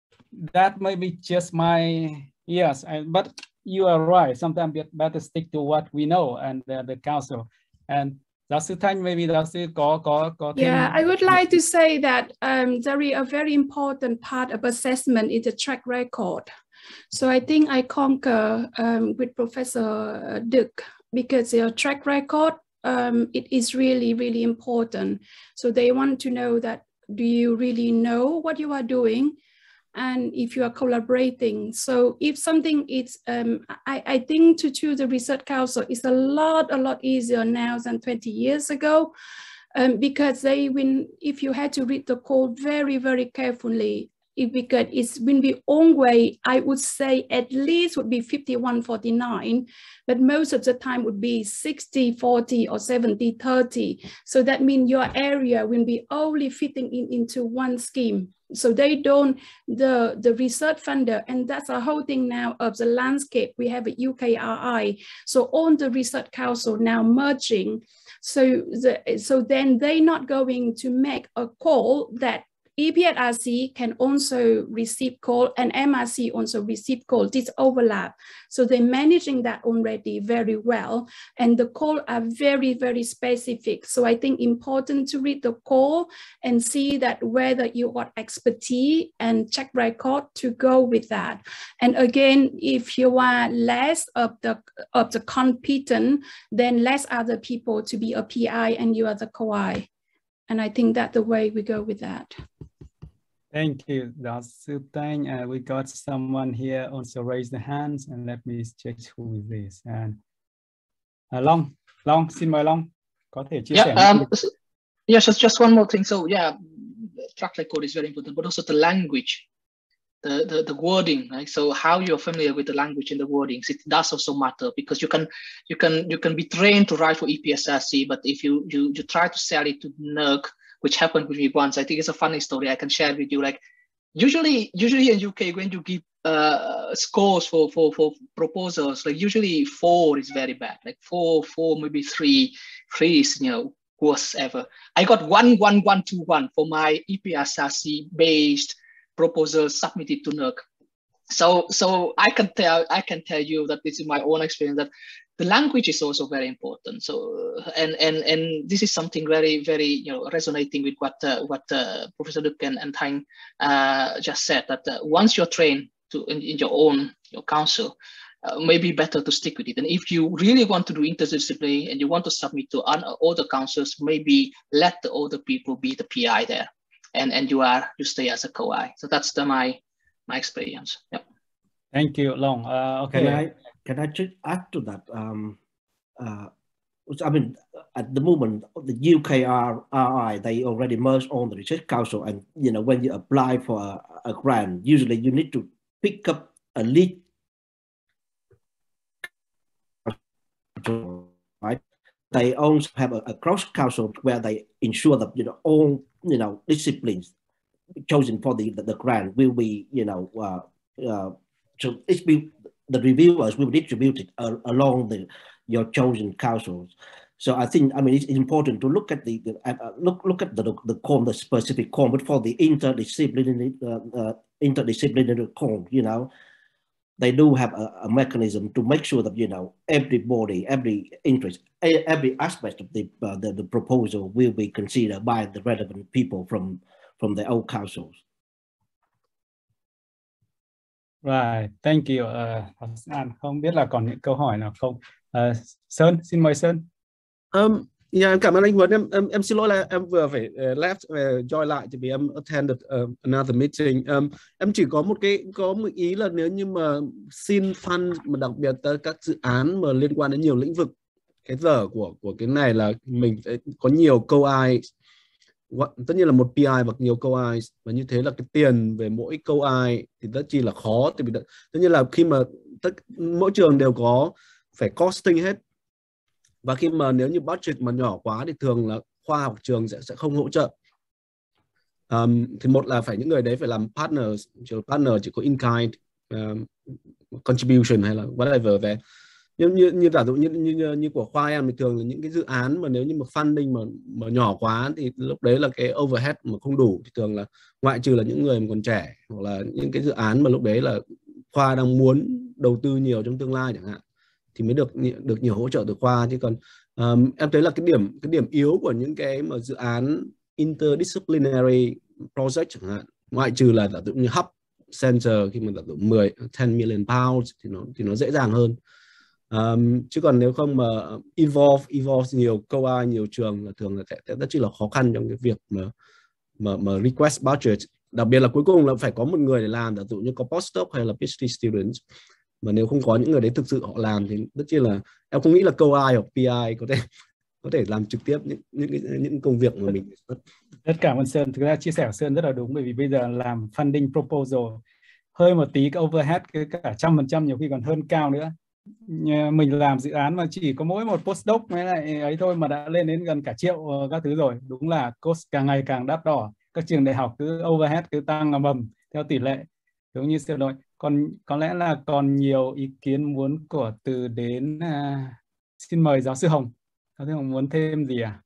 that may be just my, yes, and, but you are right. Sometimes we better stick to what we know and uh, the council. And giáo sư Thanh, maybe giáo sư có có có thêm. Yeah, I would like to say that um, there is a very important part of assessment is the track record. So I think I concur um, with Professor Duc, because your track record, um, it is really, really important. So they want to know that, do you really know what you are doing? And if you are collaborating. So if something is, um, I, I think to choose the research council is a lot, a lot easier now than twenty years ago, um, because they win, if you had to read the code very, very carefully, if because it's when we own way, I would say at least would be fifty-one forty-nine, but most of the time would be sixty forty or seventy thirty. So that means your area will be only fitting in into one scheme. So they don't, the, the research funder, and that's a whole thing now of the landscape. We have a U K R I. So all the research council now merging. So, the, so then they're not going to make a call that E P S R C can also receive call and M R C also receive call. This overlap. So they're managing that already very well. And the call are very, very specific. So I think important to read the call and see that whether you got expertise and check record to go with that. And again, if you are less of the, of the competent, then less other people to be a P I and you are the co-I. And I think that's the way we go with that. Thank you, Doctor Thanh. Uh, we got someone here also raise the hands, and let me check who is this. And uh, Long, Long, xin mời Long, có thể chia sẻ. Yeah, um, yes, just just one more thing. So yeah, track record is very important, but also the language, the the, the wording. Right? So how you're familiar with the language and the wordings, it does also matter, because you can you can you can be trained to write for E P S R C, but if you you you try to sell it to N E R C, which happened with me once. I think it's a funny story I can share with you. Like usually, usually in U K, when you give uh, scores for, for, for proposals, like usually four is very bad. Like four, four, maybe three, three is, you know, worst ever. I got one, one, one, two, one for my E P S R C based proposal submitted to N E R C. So, so I can tell, I can tell you that this is my own experience, that the language is also very important. So, uh, and and and this is something very, very, you know, resonating with what uh, what uh, Professor Duc and, and Thanh uh, just said. That uh, once you're trained to in, in your own your council, uh, maybe better to stick with it. And if you really want to do interdisciplinary and you want to submit to other councils, maybe let the other people be the P I there, and and you are you stay as a co-I. So that's the my my experience. Yep. Thank you, Long. Uh, okay. Can I can I just add to that? Um, uh, I mean, at the moment, the U K R I they already merged on the Research Council, and you know when you apply for a, a grant, usually you need to pick up a lead, right? They also have a, a cross council where they ensure that you know all you know disciplines chosen for the the, the grant will be you know. Uh, uh, So it's be, the reviewers will distribute it uh, along the your chosen councils. So I think I mean it's important to look at the uh, look look at the the, the, the specific form, but for the interdisciplinary uh, uh, interdisciplinary call, you know, they do have a, a mechanism to make sure that, you know, everybody, every interest, every aspect of the, uh, the the proposal will be considered by the relevant people from from the old councils. Right, thank you. Uh, không biết là còn những câu hỏi nào không? Uh, Sơn, xin mời Sơn. Um, yeah, em cảm ơn anh Huấn. Em em, em xin lỗi là em vừa phải uh, left uh, join lại vì em attended uh, another meeting. Um, em chỉ có một cái có một ý là nếu như mà xin fund mà đặc biệt tới các dự án mà liên quan đến nhiều lĩnh vực, cái dở của của cái này là mình phải có nhiều câu ai. Tất nhiên là một pê i và nhiều câu ai, và như thế là cái tiền về mỗi câu ai thì rất chi là khó. Thì tất nhiên là khi mà tất mỗi trường đều có phải costing hết, và khi mà nếu như budget mà nhỏ quá thì thường là khoa học trường sẽ sẽ không hỗ trợ. Um, thì một là phải những người đấy phải làm partner, partner chỉ có in kind um, contribution hay là whatever về. Nhưng như như giả dụ như, như như của khoa em thì thường là những cái dự án mà nếu như mà funding mà mà nhỏ quá thì lúc đấy là cái overhead mà không đủ, thì thường là ngoại trừ là những người mà còn trẻ, hoặc là những cái dự án mà lúc đấy là khoa đang muốn đầu tư nhiều trong tương lai chẳng hạn, thì mới được được nhiều hỗ trợ từ khoa. Chứ còn um, em thấy là cái điểm cái điểm yếu của những cái mà dự án interdisciplinary project chẳng hạn, ngoại trừ là giả dụ như hub center khi mà giả dụ mười, ten million pounds thì nó thì nó dễ dàng hơn. Um, chứ còn nếu không mà evolve evolve nhiều câu ai nhiều trường là thường là sẽ rất là khó khăn trong cái việc mà mà mà request budget, đặc biệt là cuối cùng là phải có một người để làm, ví dụ như có postdoc hay là PhD students, mà nếu không có những người đấy thực sự họ làm thì rất chi là em không nghĩ là câu ai hoặc pê i có thể có thể làm trực tiếp những những những công việc mà mình rất. Rất cảm ơn Sơn, thực ra chia sẻ của Sơn rất là đúng, bởi vì bây giờ làm funding proposal hơi một tí cái overhead cái cả trăm phần trăm nhiều khi còn hơn cao nữa. Mình làm dự án mà chỉ có mỗi một postdoc mới lại ấy thôi mà đã lên đến gần cả triệu các thứ rồi, đúng là cost càng ngày càng đắt đỏ. Các trường đại học cứ overhead cứ tăng ầm ầm theo tỷ lệ, giống như Sơn nói. Còn có lẽ là còn nhiều ý kiến muốn của từ đến. À, xin mời giáo sư Hồng. Giáo sư Hồng muốn thêm gì à?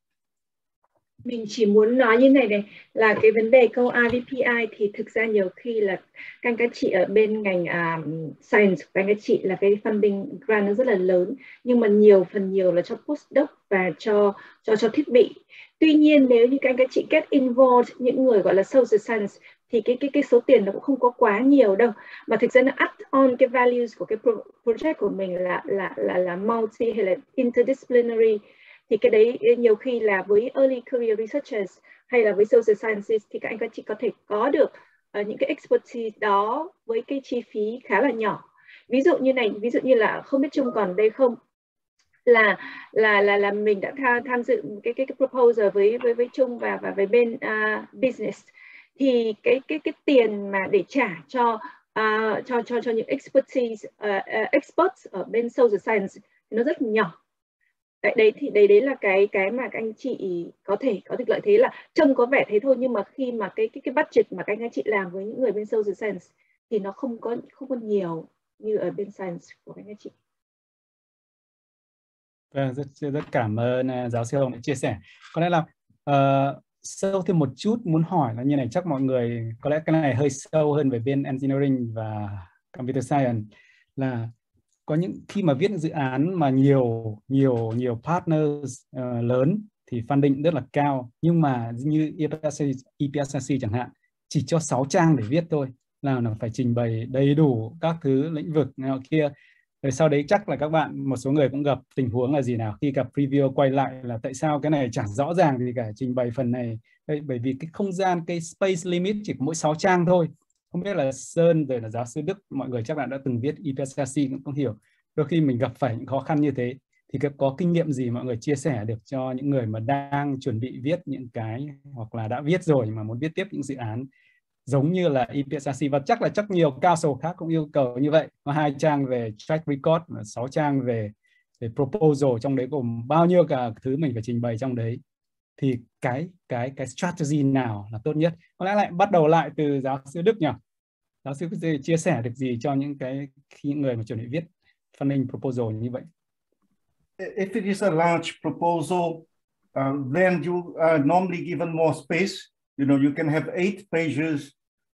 Mình chỉ muốn nói như này này, là cái vấn đề câu ai với pê i thì thực ra nhiều khi là các anh các chị ở bên ngành um, science, các anh các chị là cái funding grant nó rất là lớn, nhưng mà nhiều phần nhiều là cho postdoc và cho cho cho thiết bị. Tuy nhiên nếu như các anh các chị get involved, những người gọi là social science, thì cái cái cái số tiền nó cũng không có quá nhiều đâu, mà thực ra nó add on cái values của cái project của mình là là là là multi hay là interdisciplinary. Thì cái đấy nhiều khi là với early career researchers hay là với social sciences thì các anh các chị có thể có được uh, những cái expertise đó với cái chi phí khá là nhỏ. Ví dụ như này, ví dụ như là không biết Trung còn đây không, là là là là mình đã tham tham dự cái cái, cái proposal với với với Trung và và với bên uh, business, thì cái cái cái tiền mà để trả cho uh, cho cho cho những expertise uh, uh, experts ở bên social science nó rất nhỏ. Đấy, đấy thì đấy đấy là cái cái mà các anh chị có thể có thể lợi thế là trông có vẻ thế thôi, nhưng mà khi mà cái cái cái budget mà các anh chị làm với những người bên social science thì nó không có không có nhiều như ở bên science của các anh chị. Vâng, rất rất cảm ơn uh, giáo sư Hồng đã chia sẻ. Có lẽ là uh, sâu thêm một chút muốn hỏi là như này, chắc mọi người có lẽ cái này hơi sâu hơn về bên engineering và computer science, là có những khi mà viết dự án mà nhiều nhiều nhiều partners uh, lớn thì funding rất là cao, nhưng mà như e pê ét rờ xê chẳng hạn chỉ cho sáu trang để viết thôi, là nó phải trình bày đầy đủ các thứ lĩnh vực nào kia. Rồi sau đấy chắc là các bạn một số người cũng gặp tình huống là gì nào, khi gặp review quay lại là tại sao cái này chẳng rõ ràng gì cả, trình bày phần này đây, bởi vì cái không gian, cái space limit chỉ có mỗi sáu trang thôi. Không biết là Sơn rồi là giáo sư Đức, mọi người chắc là đã từng viết e pê ét rờ xê cũng không hiểu. Đôi khi mình gặp phải những khó khăn như thế thì có kinh nghiệm gì mọi người chia sẻ được cho những người mà đang chuẩn bị viết những cái, hoặc là đã viết rồi mà muốn viết tiếp những dự án giống như là e pê ét rờ xê, và chắc là chắc nhiều council khác cũng yêu cầu như vậy, có hai trang về track record và sáu trang về, về proposal, trong đấy gồm bao nhiêu cả thứ mình phải trình bày trong đấy, thì cái cái cái strategy nào là tốt nhất? Có lẽ lại bắt đầu lại từ giáo sư Đức nhỉ? Giáo sư có chia sẻ được gì cho những cái khi những người mà chuẩn bị viết funding proposal như vậy? If it is a large proposal, uh, then you are normally given more space. You know, you can have eight pages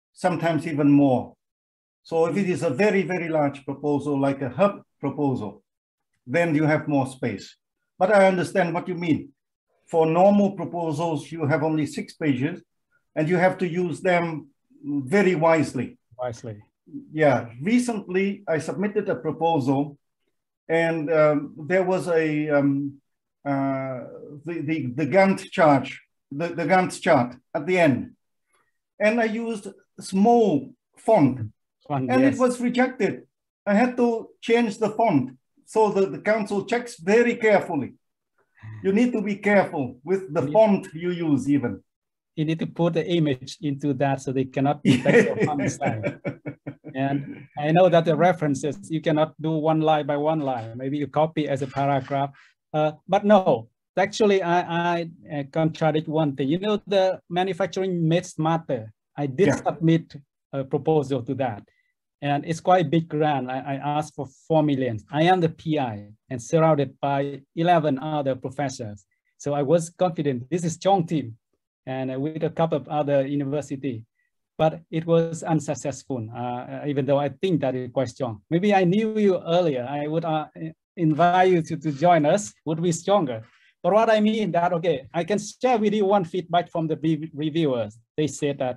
sometimes even more. So if it is a very, very large proposal, like a hub proposal, then you have more space. But I understand what you mean. For normal proposals, you have only six pages, and you have to use them very wisely. Wisely. Yeah. Recently, I submitted a proposal, and um, there was a um, uh, the, the the Gantt chart, the, the Gantt chart at the end, and I used small font, font and yes. It was rejected. I had to change the font, so the, the council checks very carefully. You need to be careful with the font you use even. You need to put the image into that so they cannot detect your font style. And I know that the references, you cannot do one line by one line. Maybe you copy as a paragraph. Uh, but no, actually, I, I uh, contradict one thing. You know, the manufacturing myths matter. I did yeah. submit a proposal to that. And it's quite a big grant. I, I asked for four million. I am the P I and surrounded by eleven other professors. So I was confident this is strong team and uh, with a couple of other universities. But it was unsuccessful, uh, even though I think that it's quite strong. Maybe I knew you earlier. I would uh, invite you to, to join us, would be stronger. But what I mean that, okay, I can share with you one feedback from the reviewers. They said that,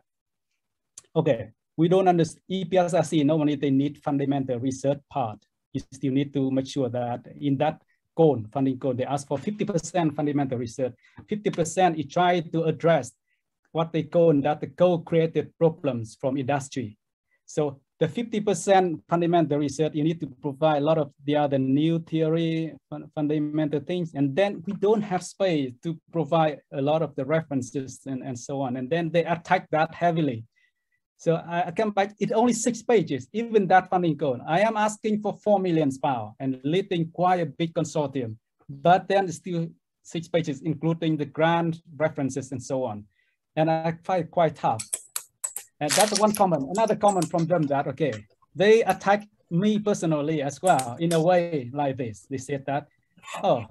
okay, we don't understand, E P S R C, normally they need fundamental research part. You still need to make sure that in that code, funding code, they ask for fifty percent fundamental research. fifty percent you try to address what they call that the co-created problems from industry. So the fifty percent fundamental research, you need to provide a lot of the other new theory, fun fundamental things, and then we don't have space to provide a lot of the references and, and so on. And then they attack that heavily. So I, I come back, it's only six pages, even that funding code. I am asking for four million pounds and leading quite a big consortium, but then still six pages, including the grant references and so on. And I find it quite tough. And that's one comment. Another comment from them that, okay, they attack me personally as well in a way like this. They said that, oh,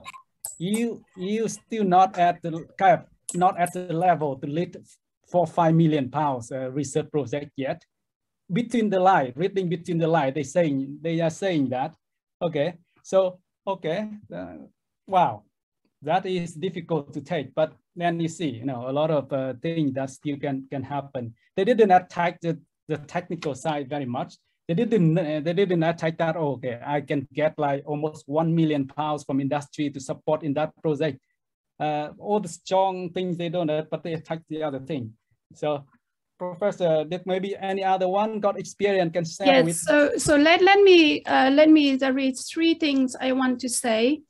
you you still not at the kind of, not at the level to lead four five million pounds uh, research project yet. Between the line, reading between the line, they saying they are saying that, okay, so okay, uh, wow, that is difficult to take, but then you see, you know, a lot of uh, things that still can can happen. They didn't attack the, the technical side very much. They didn't uh, they didn't attack that. Oh, okay, I can get like almost one million pounds from industry to support in that project. Uh, all the strong things they don't, uh, but they attack the other thing. So, Professor, did maybe any other one got experience can share yes, with? so so let let me uh, let me there is three things I want to say.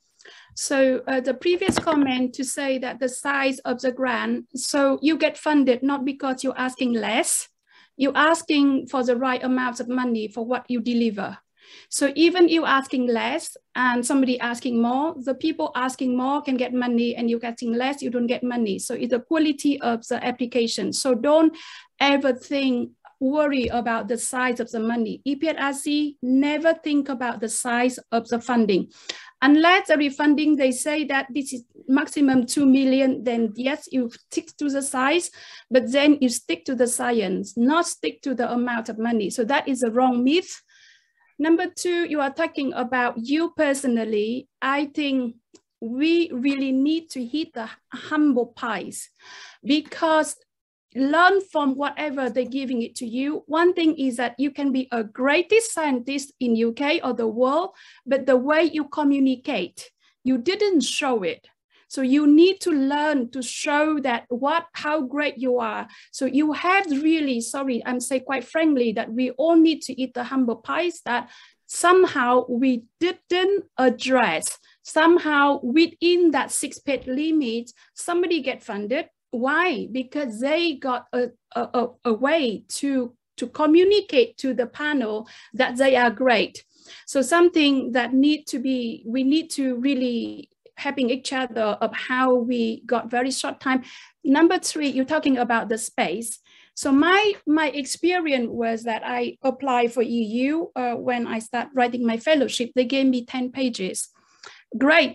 So uh, the previous comment to say that the size of the grant, so you get funded not because you're asking less, you're asking for the right amount of money for what you deliver. So even you asking less and somebody asking more, the people asking more can get money and you getting less, you don't get money. So it's the quality of the application. So don't ever think, worry about the size of the money. E P S R C never think about the size of the funding. Unless the refunding, they say that this is maximum two million, then yes, you stick to the size, but then you stick to the science, not stick to the amount of money. So that is a wrong myth. Number two, you are talking about you personally. I think we really need to hit the humble pies because learn from whatever they're giving it to you. One thing is that you can be a greatest scientist in U K or the world, but the way you communicate, you didn't show it. So you need to learn to show that what, how great you are. So you have really, sorry, I'm saying quite frankly that we all need to eat the humble pies that somehow we didn't address. Somehow within that six page limit, somebody get funded. Why? Because they got a, a, a way to, to communicate to the panel that they are great. So something that need to be, we need to really helping each other of how we got very short time. Number three, you're talking about the space. So my, my experience was that I applied for E U uh, when I start writing my fellowship, they gave me ten pages. Great.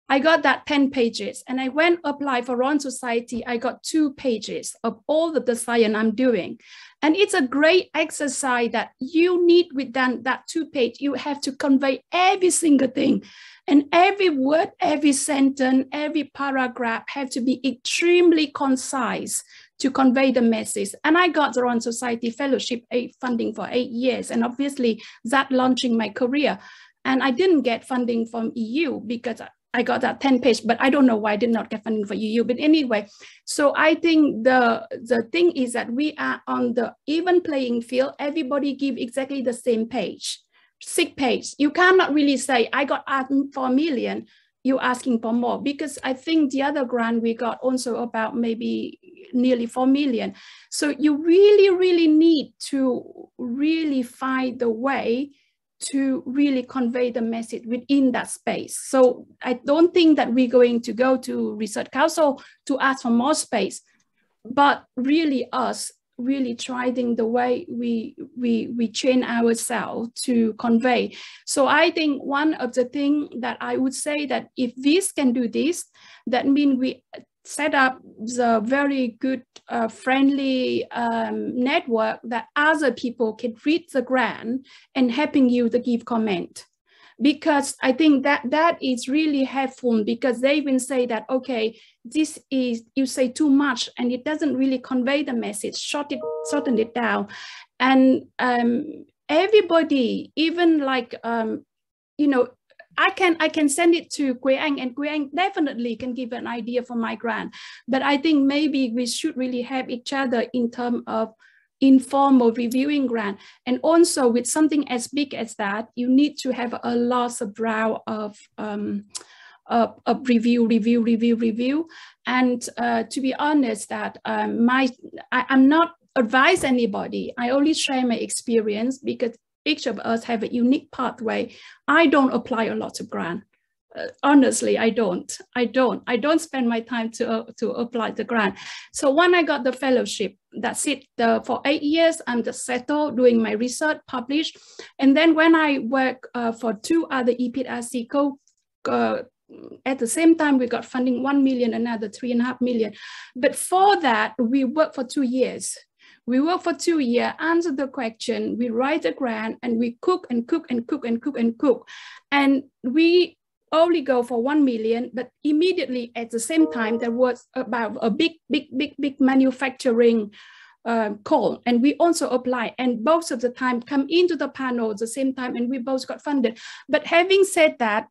I got that ten pages, and I went apply for Royal Society. I got two pages of all of the science I'm doing. And it's a great exercise that you need with that, that two page. You have to convey every single thing, and every word, every sentence, every paragraph have to be extremely concise to convey the message. And I got the Royal Society Fellowship funding for eight years. And obviously that launching my career. And I didn't get funding from E U because I got that ten page, but I don't know why I did not get funding for E U. But anyway, so I think the, the thing is that we are on the even playing field. Everybody give exactly the same page, six page. You cannot really say, I got asked for a million, you're asking for more, because I think the other grant we got also about maybe nearly four million. So you really, really need to really find the way to really convey the message within that space. So I don't think that we're going to go to Research Council to ask for more space, but really us really trying the way we we we train ourselves to convey. So I think one of the things that I would say that if this can do this, that means we set up the very good uh, friendly um, network that other people can read the grant and helping you to give comment. Because I think that that is really helpful, because they even say that, okay, this is, you say too much and it doesn't really convey the message, short it, shorten it down. And um, everybody, even like, um, you know, I can I can send it to Quế Anh, and Quế Anh definitely can give an idea for my grant. But I think maybe we should really help each other in terms of informal reviewing grant. And also with something as big as that, you need to have a lot of round of, um, of, of review, review, review, review. And uh, to be honest, that um, my I, I'm not advise anybody. I only share my experience because each of us have a unique pathway. I don't apply a lot of grant. Uh, honestly, I don't. I don't. I don't spend my time to uh, to apply the grant. So when I got the fellowship, that's it. The, for eight years, I'm just settled doing my research, published, and then when I work uh, for two other E P R C co. Uh, at the same time, we got funding one million, another three and a half million. But for that, we worked for two years. We work for two years, answer the question, we write a grant, and we cook and cook and cook and cook and cook. And we only go for one million, but immediately at the same time, there was about a big, big, big, big manufacturing uh, call. And we also apply, and both of the time come into the panel at the same time, and we both got funded. But having said that,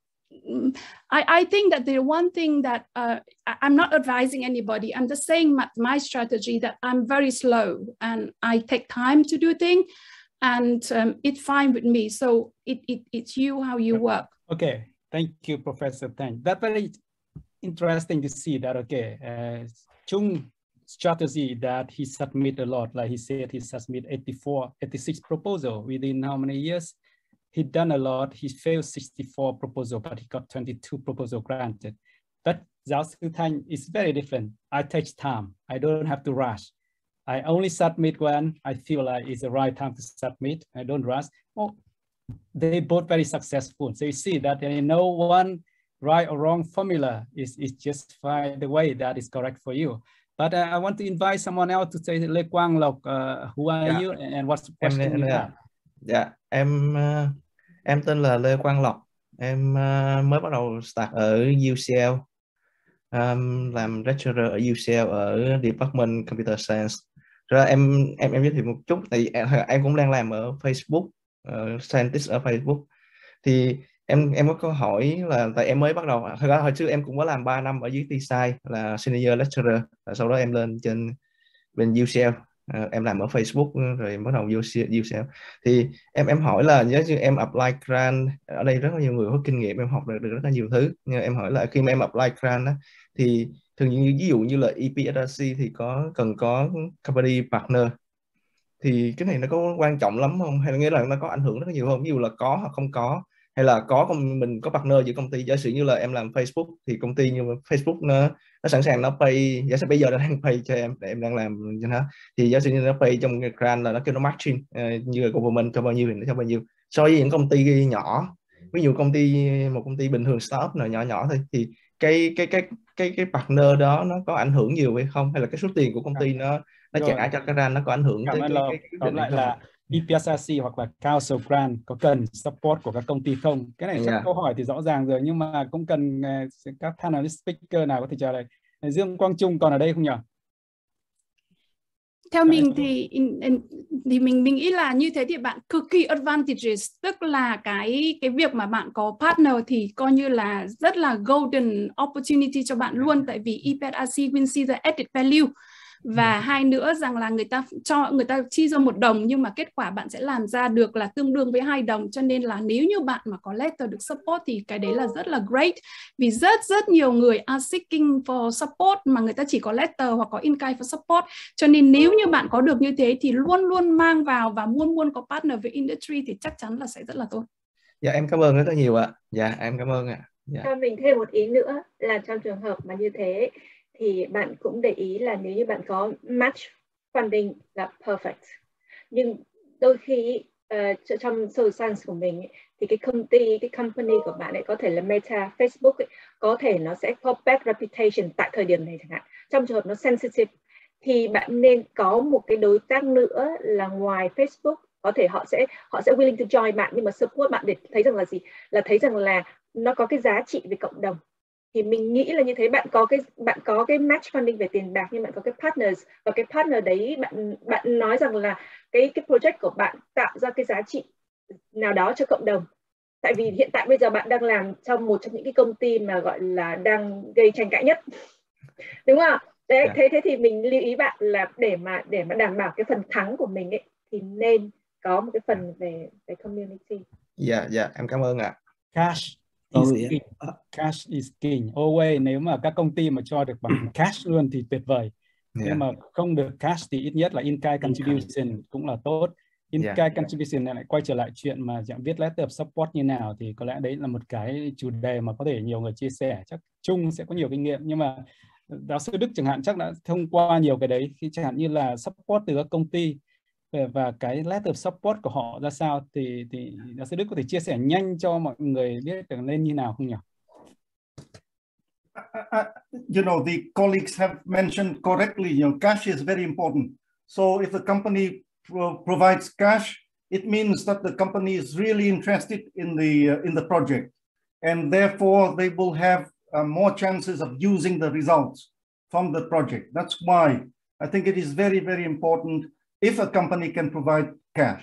I, I think that the one thing that uh, I'm not advising anybody, I'm just saying my, my strategy, that I'm very slow and I take time to do things, and um, it's fine with me. So it, it, it's you, how you work. Okay, thank you, Professor Thanh. That's very interesting to see that, okay, uh, Chung strategy that he submit a lot, like he said, he submit eighty-four, eighty-six proposal within how many years? He done a lot. He failed sixty-four proposal, but he got twenty-two proposal granted. But Giáo sư Thanh is very different. I take time. I don't have to rush. I only submit when I feel like it's the right time to submit. I don't rush. Oh, they both very successful. So you see that there is no one right or wrong formula. Is is just find the way that is correct for you. But uh, I want to invite someone else to say, Lê Quang Lộc, uh, who are yeah. you and what's the question em, you have? Dạ, em em tên là Lê Quang Lộc, em mới bắt đầu start ở U C L, um, làm lecturer ở U C L ở Department Computer Science. Rồi em em em giới thiệu một chút, thì em, em cũng đang làm ở Facebook, uh, scientist ở Facebook. Thì em em có câu hỏi là tại em mới bắt đầu, thật ra hồi trước em cũng có làm ba năm ở dưới T S I là senior lecturer, và sau đó em lên trên bên U C L. Uh, em làm ở Facebook rồi em bắt đầu vô U C L. Thì em em hỏi là nếu như em apply grant, ở đây rất là nhiều người có kinh nghiệm, em học được, được rất là nhiều thứ, nhưng em hỏi là khi mà em apply grant đó, thì thường như ví dụ như là E P R C thì có cần có company partner, thì cái này nó có quan trọng lắm không, hay là nghĩa là nó có ảnh hưởng rất là nhiều không, ví dụ là có hoặc không có, hay là có mình có partner giữa công ty. Giả sử như là em làm Facebook thì công ty như Facebook nó nó sẵn sàng nó pay, giả sử bây giờ nó đang pay cho em để em đang làm cho nó, thì giả sử như nó pay trong cái grant là nó kêu nó margin, uh, như là government cho bao nhiêu thì nó cho bao nhiêu. So với những công ty nhỏ, ví dụ công ty một công ty bình thường startup nào nhỏ nhỏ thôi, thì cái cái cái cái cái partner đó nó có ảnh hưởng nhiều hay không, hay là cái số tiền của công ty nó nó Rồi. trả cho cái grant nó có ảnh hưởng Cảm tới ơn cái, Lộc. cái, cái quyết Tóm định hay lại không? là e pê ét rờ xê hoặc là Council Grant có cần support của các công ty không? Cái này chắc Yeah. câu hỏi thì rõ ràng rồi, nhưng mà cũng cần uh, các panelist speaker nào có thể trả lời. Dương Quang Trung còn ở đây không nhỉ? Theo mình thì thì mình mình nghĩ là như thế thì bạn cực kỳ advantages, tức là cái cái việc mà bạn có partner thì coi như là rất là golden opportunity cho bạn luôn, tại vì e pê ét rờ xê will see the added value. Và yeah. hai nữa rằng là người ta cho người ta chi ra một đồng nhưng mà kết quả bạn sẽ làm ra được là tương đương với hai đồng, cho nên là nếu như bạn mà có letter được support thì cái đấy là rất là great, vì rất rất nhiều người are seeking for support mà người ta chỉ có letter hoặc có in-kind for support, cho nên nếu như bạn có được như thế thì luôn luôn mang vào và luôn luôn có partner với industry thì chắc chắn là sẽ rất là tốt. Dạ em cảm ơn rất là nhiều ạ. Dạ em cảm ơn ạ. Dạ. Cho mình thêm một ý nữa là trong trường hợp mà như thế thì bạn cũng để ý là nếu như bạn có match funding là perfect, nhưng đôi khi uh, trong social science của mình ấy, thì cái công ty, cái company của bạn ấy có thể là Meta, Facebook ấy, có thể nó sẽ có bad reputation tại thời điểm này chẳng hạn. Trong trường hợp nó sensitive thì bạn nên có một cái đối tác nữa là ngoài Facebook, có thể họ sẽ họ sẽ willing to join bạn nhưng mà support bạn để thấy rằng là gì, là thấy rằng là nó có cái giá trị về cộng đồng. Thì mình nghĩ là như thế, bạn có cái bạn có cái match funding về tiền bạc nhưng bạn có cái partners, và cái partner đấy bạn bạn nói rằng là cái cái project của bạn tạo ra cái giá trị nào đó cho cộng đồng. Tại vì hiện tại bây giờ bạn đang làm trong một trong những cái công ty mà gọi là đang gây tranh cãi nhất, đúng không? Đấy, yeah. thế thế thì mình lưu ý bạn là để mà để mà đảm bảo cái phần thắng của mình ấy thì nên có một cái phần về về community. Dạ yeah, dạ yeah, em cảm ơn ạ. Cash is king. Cash is king. Always, nếu mà các công ty mà cho được bằng cash luôn thì tuyệt vời. Yeah. Nhưng mà không được cash thì ít nhất là in-kind contribution cũng là tốt. In-kind yeah. contribution này lại quay trở lại chuyện mà dạng viết letter of support như nào, thì có lẽ đấy là một cái chủ đề mà có thể nhiều người chia sẻ. Chắc Trung sẽ có nhiều kinh nghiệm, nhưng mà giáo sư Đức chẳng hạn chắc đã thông qua nhiều cái đấy, khi chẳng hạn như là support từ các công ty và cái letter of support của họ ra sao, thì thì giáo sư Đức có thể chia sẻ nhanh cho mọi người biết được lên như nào không nhỉ? Uh, uh, you know, the colleagues have mentioned correctly, you know, cash is very important. So if the company pro provides cash, it means that the company is really interested in the uh, in the project, and therefore they will have uh, more chances of using the results from the project. That's why I think it is very, very important if a company can provide cash.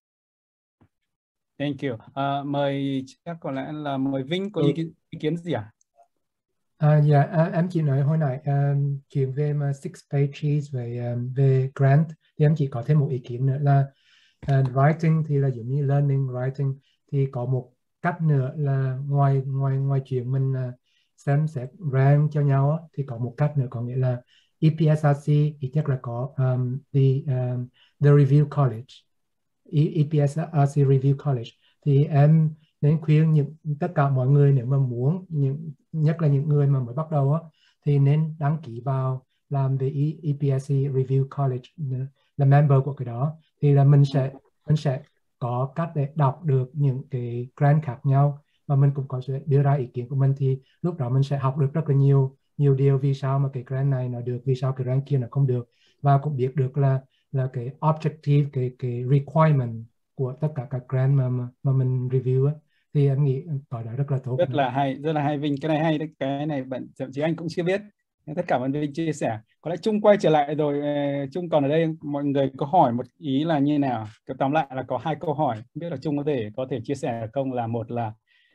Thank you. Uh, mời chắc có lẽ là mời Vinh có ừ. ý, ý kiến gì à? À, dạ, à, em chỉ nói hồi nãy um, chuyện về mà six pages về um, về grant thì em chỉ có thêm một ý kiến nữa là uh, writing thì là giống như learning writing, thì có một cách nữa là ngoài ngoài ngoài chuyện mình uh, xem xét rank cho nhau á, thì có một cách nữa, có nghĩa là e pê ét rờ xê ít nhất là có um, the um, the review college, e pê ét rờ xê review college, thì em nên khuyên những tất cả mọi người nếu mà muốn, những nhất là những người mà mới bắt đầu á, thì nên đăng ký vào làm về e pê ét rờ xê review college, là member của cái đó, thì là mình sẽ mình sẽ có cách để đọc được những cái grant khác nhau và mình cũng có thể đưa ra ý kiến của mình, thì lúc đó mình sẽ học được rất là nhiều nhiều điều, vì sao mà cái grant này nó được, vì sao cái grant kia nó không được, và cũng biết được là là cái objective, cái cái requirement của tất cả các grant mà mà, mà mình review á, thì em nghĩ có đó rất là tốt. Rất là hay, rất là hay Vinh, cái này hay đấy, cái này bạn thậm chí anh cũng chưa biết. Tất cả mọi người chia sẻ. Có lẽ Trung quay trở lại rồi, Trung còn ở đây, mọi người có hỏi một ý là như nào? Cái tóm lại là có hai câu hỏi, không biết là Trung có thể có thể chia sẻ không, là một là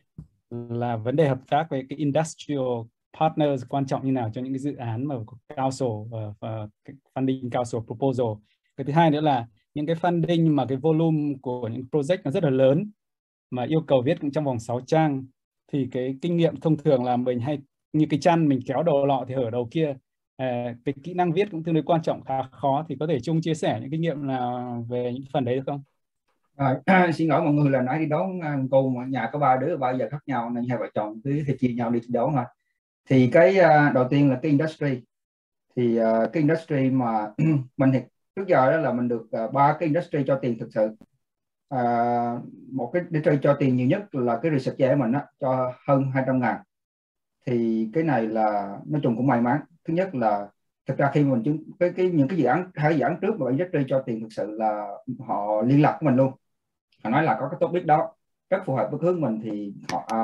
là vấn đề hợp tác với cái industrial partners quan trọng như nào cho những cái dự án mà council và, và funding council proposal. Cái thứ hai nữa là những cái funding mà cái volume của những project nó rất là lớn mà yêu cầu viết cũng trong vòng sáu trang, thì cái kinh nghiệm thông thường là mình hay như cái chăn mình kéo đầu lọ thì hở đầu kia. À, cái kỹ năng viết cũng tương đối quan trọng, khá khó, thì có thể Trung chia sẻ những kinh nghiệm nào về những phần đấy được không? Rồi, xin lỗi mọi người là nãy đi đón cô mà nhà có ba đứa ba giờ khác nhau nên hai vợ chồng cứ thì chia nhau đi đón thôi. Thì cái uh, đầu tiên là cái industry, thì uh, cái industry mà mình thì trước giờ đó là mình được ba uh, cái industry cho tiền thực sự. Uh, một cái industry cho tiền nhiều nhất là cái research của mình đó, cho hơn hai trăm ngàn. thì cái này là nói chung cũng may mắn. Thứ nhất là thực ra khi mình chứng cái cái những cái dự án hai dự án trước mà industry cho tiền thực sự là họ liên lạc với mình luôn, họ nói là có cái topic đó rất phù hợp với hướng mình, thì họ à,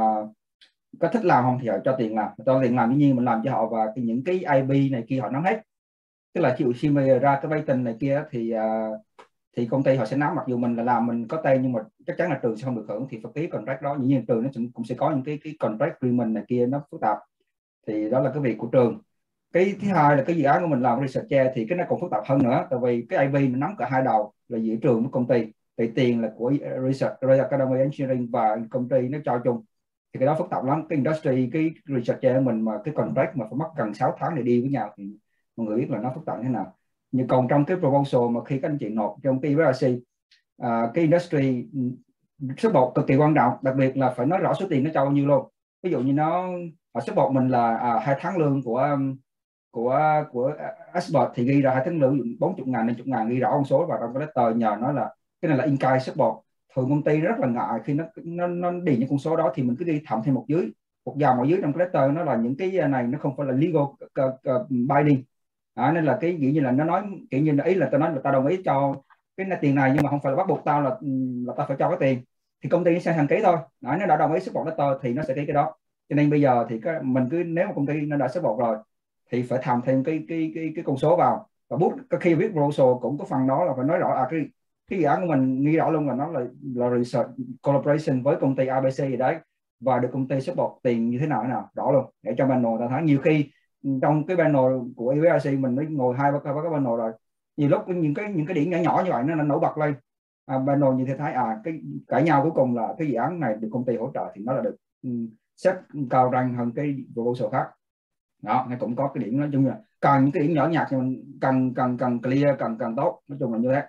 có thích làm không thì họ cho tiền làm, cho tiền làm dĩ nhiên mình làm cho họ, và cái, những cái i pê này kia họ nắm hết, tức là chịu khi mà ra cái patent này kia thì uh, thì công ty họ sẽ nắm, mặc dù mình là làm mình có tên nhưng mà chắc chắn là trường sẽ không được hưởng, thì phải ký contract đó. Dĩ nhiên trường nó cũng sẽ có những cái cái contract agreement này kia nó phức tạp, thì đó là cái việc của trường. Cái thứ hai là cái dự án của mình làm research chair thì cái nó còn phức tạp hơn nữa, tại vì cái i pê mình nắm cả hai đầu là giữa trường với công ty, thì tiền là của research Royal Academy Engineering và công ty nó cho chung, thì cái đó phức tạp lắm. Cái industry cái research chair mình mà cái contract mà phải mất gần sáu tháng để đi với nhau thì mọi người biết là nó phức tạp như thế nào. Nhưng còn trong cái proposal mà khi các anh chị nộp trong cái i vê rờ xê, uh, cái industry support cực kỳ quan trọng, đặc biệt là phải nói rõ số tiền nó cho bao nhiêu luôn. Ví dụ như nó họ support mình là à, hai tháng lương của của của expert thì ghi ra hai tháng lương bốn mươi ngàn, năm mươi ngàn, ghi rõ con số và trong cái letter nhờ nó là cái này là in-kind support. Thường công ty rất là ngại khi nó nó nó điền những con số đó, thì mình cứ ghi thầm thêm một dưới một dòng ở dưới trong cái letter, nó là những cái này nó không phải là legal uh, uh, binding. À, nên là cái kiểu như là nó nói kiểu như là ý là tao nói là tao đồng ý cho cái tiền này nhưng mà không phải là bắt buộc tao là là tao phải cho cái tiền, thì công ty sẽ thằng ký thôi. Đó, nó đã đồng ý support letter thì nó sẽ ký cái đó. Cho nên bây giờ thì cái, mình cứ nếu mà công ty nó đã support rồi thì phải thầm thêm cái cái cái cái con số vào, và bút khi viết proposal cũng có phần đó là phải nói rõ à cái cái dự án của mình ghi rõ luôn là nó là là research collaboration với công ty a bê xê gì đấy, và được công ty support tiền như thế nào thế nào rõ luôn để cho panel ta thấy. Nhiều khi trong cái panel của i vê rờ xê mình mới ngồi hai ba cái panel rồi, nhiều lúc những cái những cái điểm nhỏ nhỏ như vậy nó nổi bật lên, à, panel như thế thấy à cái cãi nhau cuối cùng là cái dự án này được công ty hỗ trợ thì nó là được um, xếp cao rank hơn cái proposal khác. Đó, hay cũng có cái điểm nói chung là cần những cái điểm nhỏ nhặt nhưng cần cần cần clear, cần cần tốt, nói chung là như thế.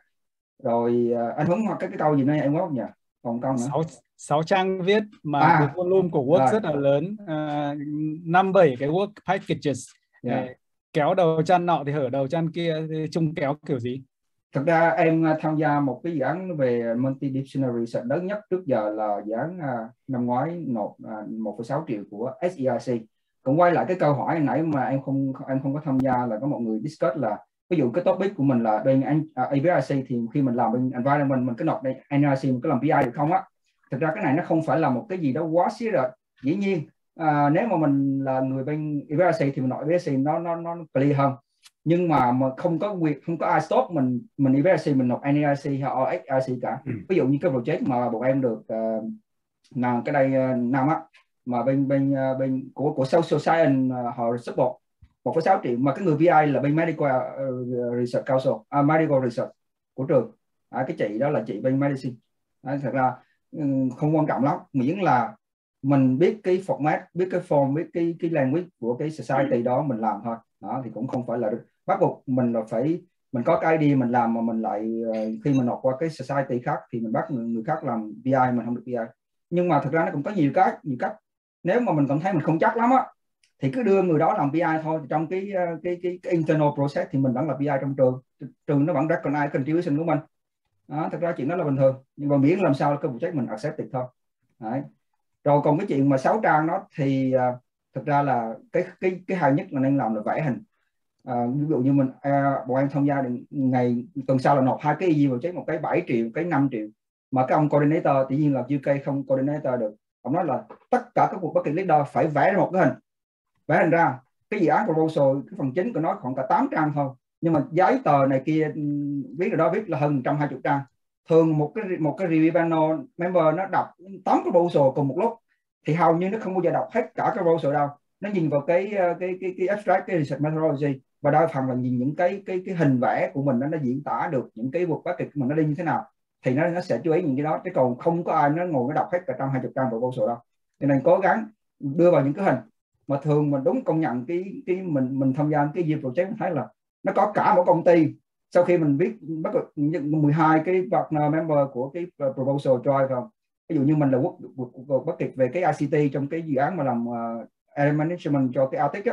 Rồi uh, anh Huấn hoặc cái cái câu gì nữa em có không nhỉ? Còn câu nữa. sáu sáu trang viết mà à, cái volume của work rồi. rất là lớn, năm uh, bảy cái work packages. Yeah. Kéo đầu chăn nọ thì hở đầu chăn kia, thì chung kéo kiểu gì? Thật ra em tham gia một cái dự án về multidisciplinary research lớn nhất trước giờ là dự án uh, năm ngoái nộp uh, một phẩy sáu triệu của ét e rờ xê. Cũng quay lại cái câu hỏi nãy mà em không em không có tham gia, là có một người discuss là ví dụ cái topic của mình là bên a vê rờ xê thì khi mình làm bên environment mình cứ nộp đây en rờ xê mình có làm pê i được không á? Thực ra cái này nó không phải là một cái gì đó quá xí rồi. Dĩ nhiên à, nếu mà mình là người bên i vê rờ xê thì mình nói i vê rờ xê nó nó nó clear hơn, nhưng mà mà không có việc không có ai stop mình mình i vê rờ xê mình nộp en rờ xê hay o ích rờ xê cả. Ví dụ như cái project mà bọn em được uh, nào cái đây uh, năm á mà bên bên uh, bên của của social science uh, họ support một phẩy sáu triệu, mà cái người pê i là bên medical uh, research council, uh, medical research của trường. À, cái chị đó là chị bên medicine. À, thật ra um, không quan trọng lắm, miễn là mình biết cái format, biết cái form, biết cái cái language của cái society đó mình làm thôi. Đó thì cũng không phải là bắt buộc mình là phải mình có cái idea mình làm mà mình lại uh, khi mình nộp qua cái society khác thì mình bắt người, người khác làm pê i, mình không được pê i. Nhưng mà thực ra nó cũng có nhiều cái nhiều cách. Nếu mà mình cảm thấy mình không chắc lắm á thì cứ đưa người đó làm pê i thôi. Trong cái cái cái, cái internal process thì mình vẫn là pê i trong trường, trường nó vẫn recognize contribution của mình. Đó, thực ra chuyện đó là bình thường, nhưng mà miễn làm sao cái project mình accept được thôi. Đấy. Rồi còn cái chuyện mà sáu trang đó thì uh, thực ra là cái cái cái hay nhất là nên làm là vẽ hình. Uh, ví dụ như mình uh, bọn em tham gia được ngày tuần sau là nộp hai cái e project, một cái bảy triệu, cái năm triệu, mà cái ông coordinator tự nhiên là u ca không coordinator được. Ông nói là tất cả các cuộc bucket leader phải vẽ ra một cái hình, vẽ hình ra cái dự án proposal, cái phần chính của nó khoảng cả tám trang thôi, nhưng mà giấy tờ này kia viết ở đó viết là hơn một trăm hai mươi trang. Thường một cái một cái review panel member nó đọc tám cái proposal cùng một lúc thì hầu như nó không bao giờ đọc hết cả cái proposal đâu. Nó nhìn vào cái cái cái cái abstract, cái research methodology, và đa phần là nhìn những cái cái cái hình vẽ của mình, nó nó diễn tả được những cái work package của mình nó đi như thế nào, thì nó nó sẽ chú ý những cái đó. Chứ còn không có ai nó ngồi nó đọc hết cả trăm hai mươi trang proposal đâu. Cho nên cố gắng đưa vào những cái hình mà thường mình đúng công nhận cái cái mình mình tham gia cái year project mình thấy là nó có cả một công ty. Sau khi mình viết bắt mười hai cái partner member của cái proposal drive vào, ví dụ như mình là quốc bất kịch về cái i xê tê trong cái dự án mà làm uh, element management cho cái Arctic á,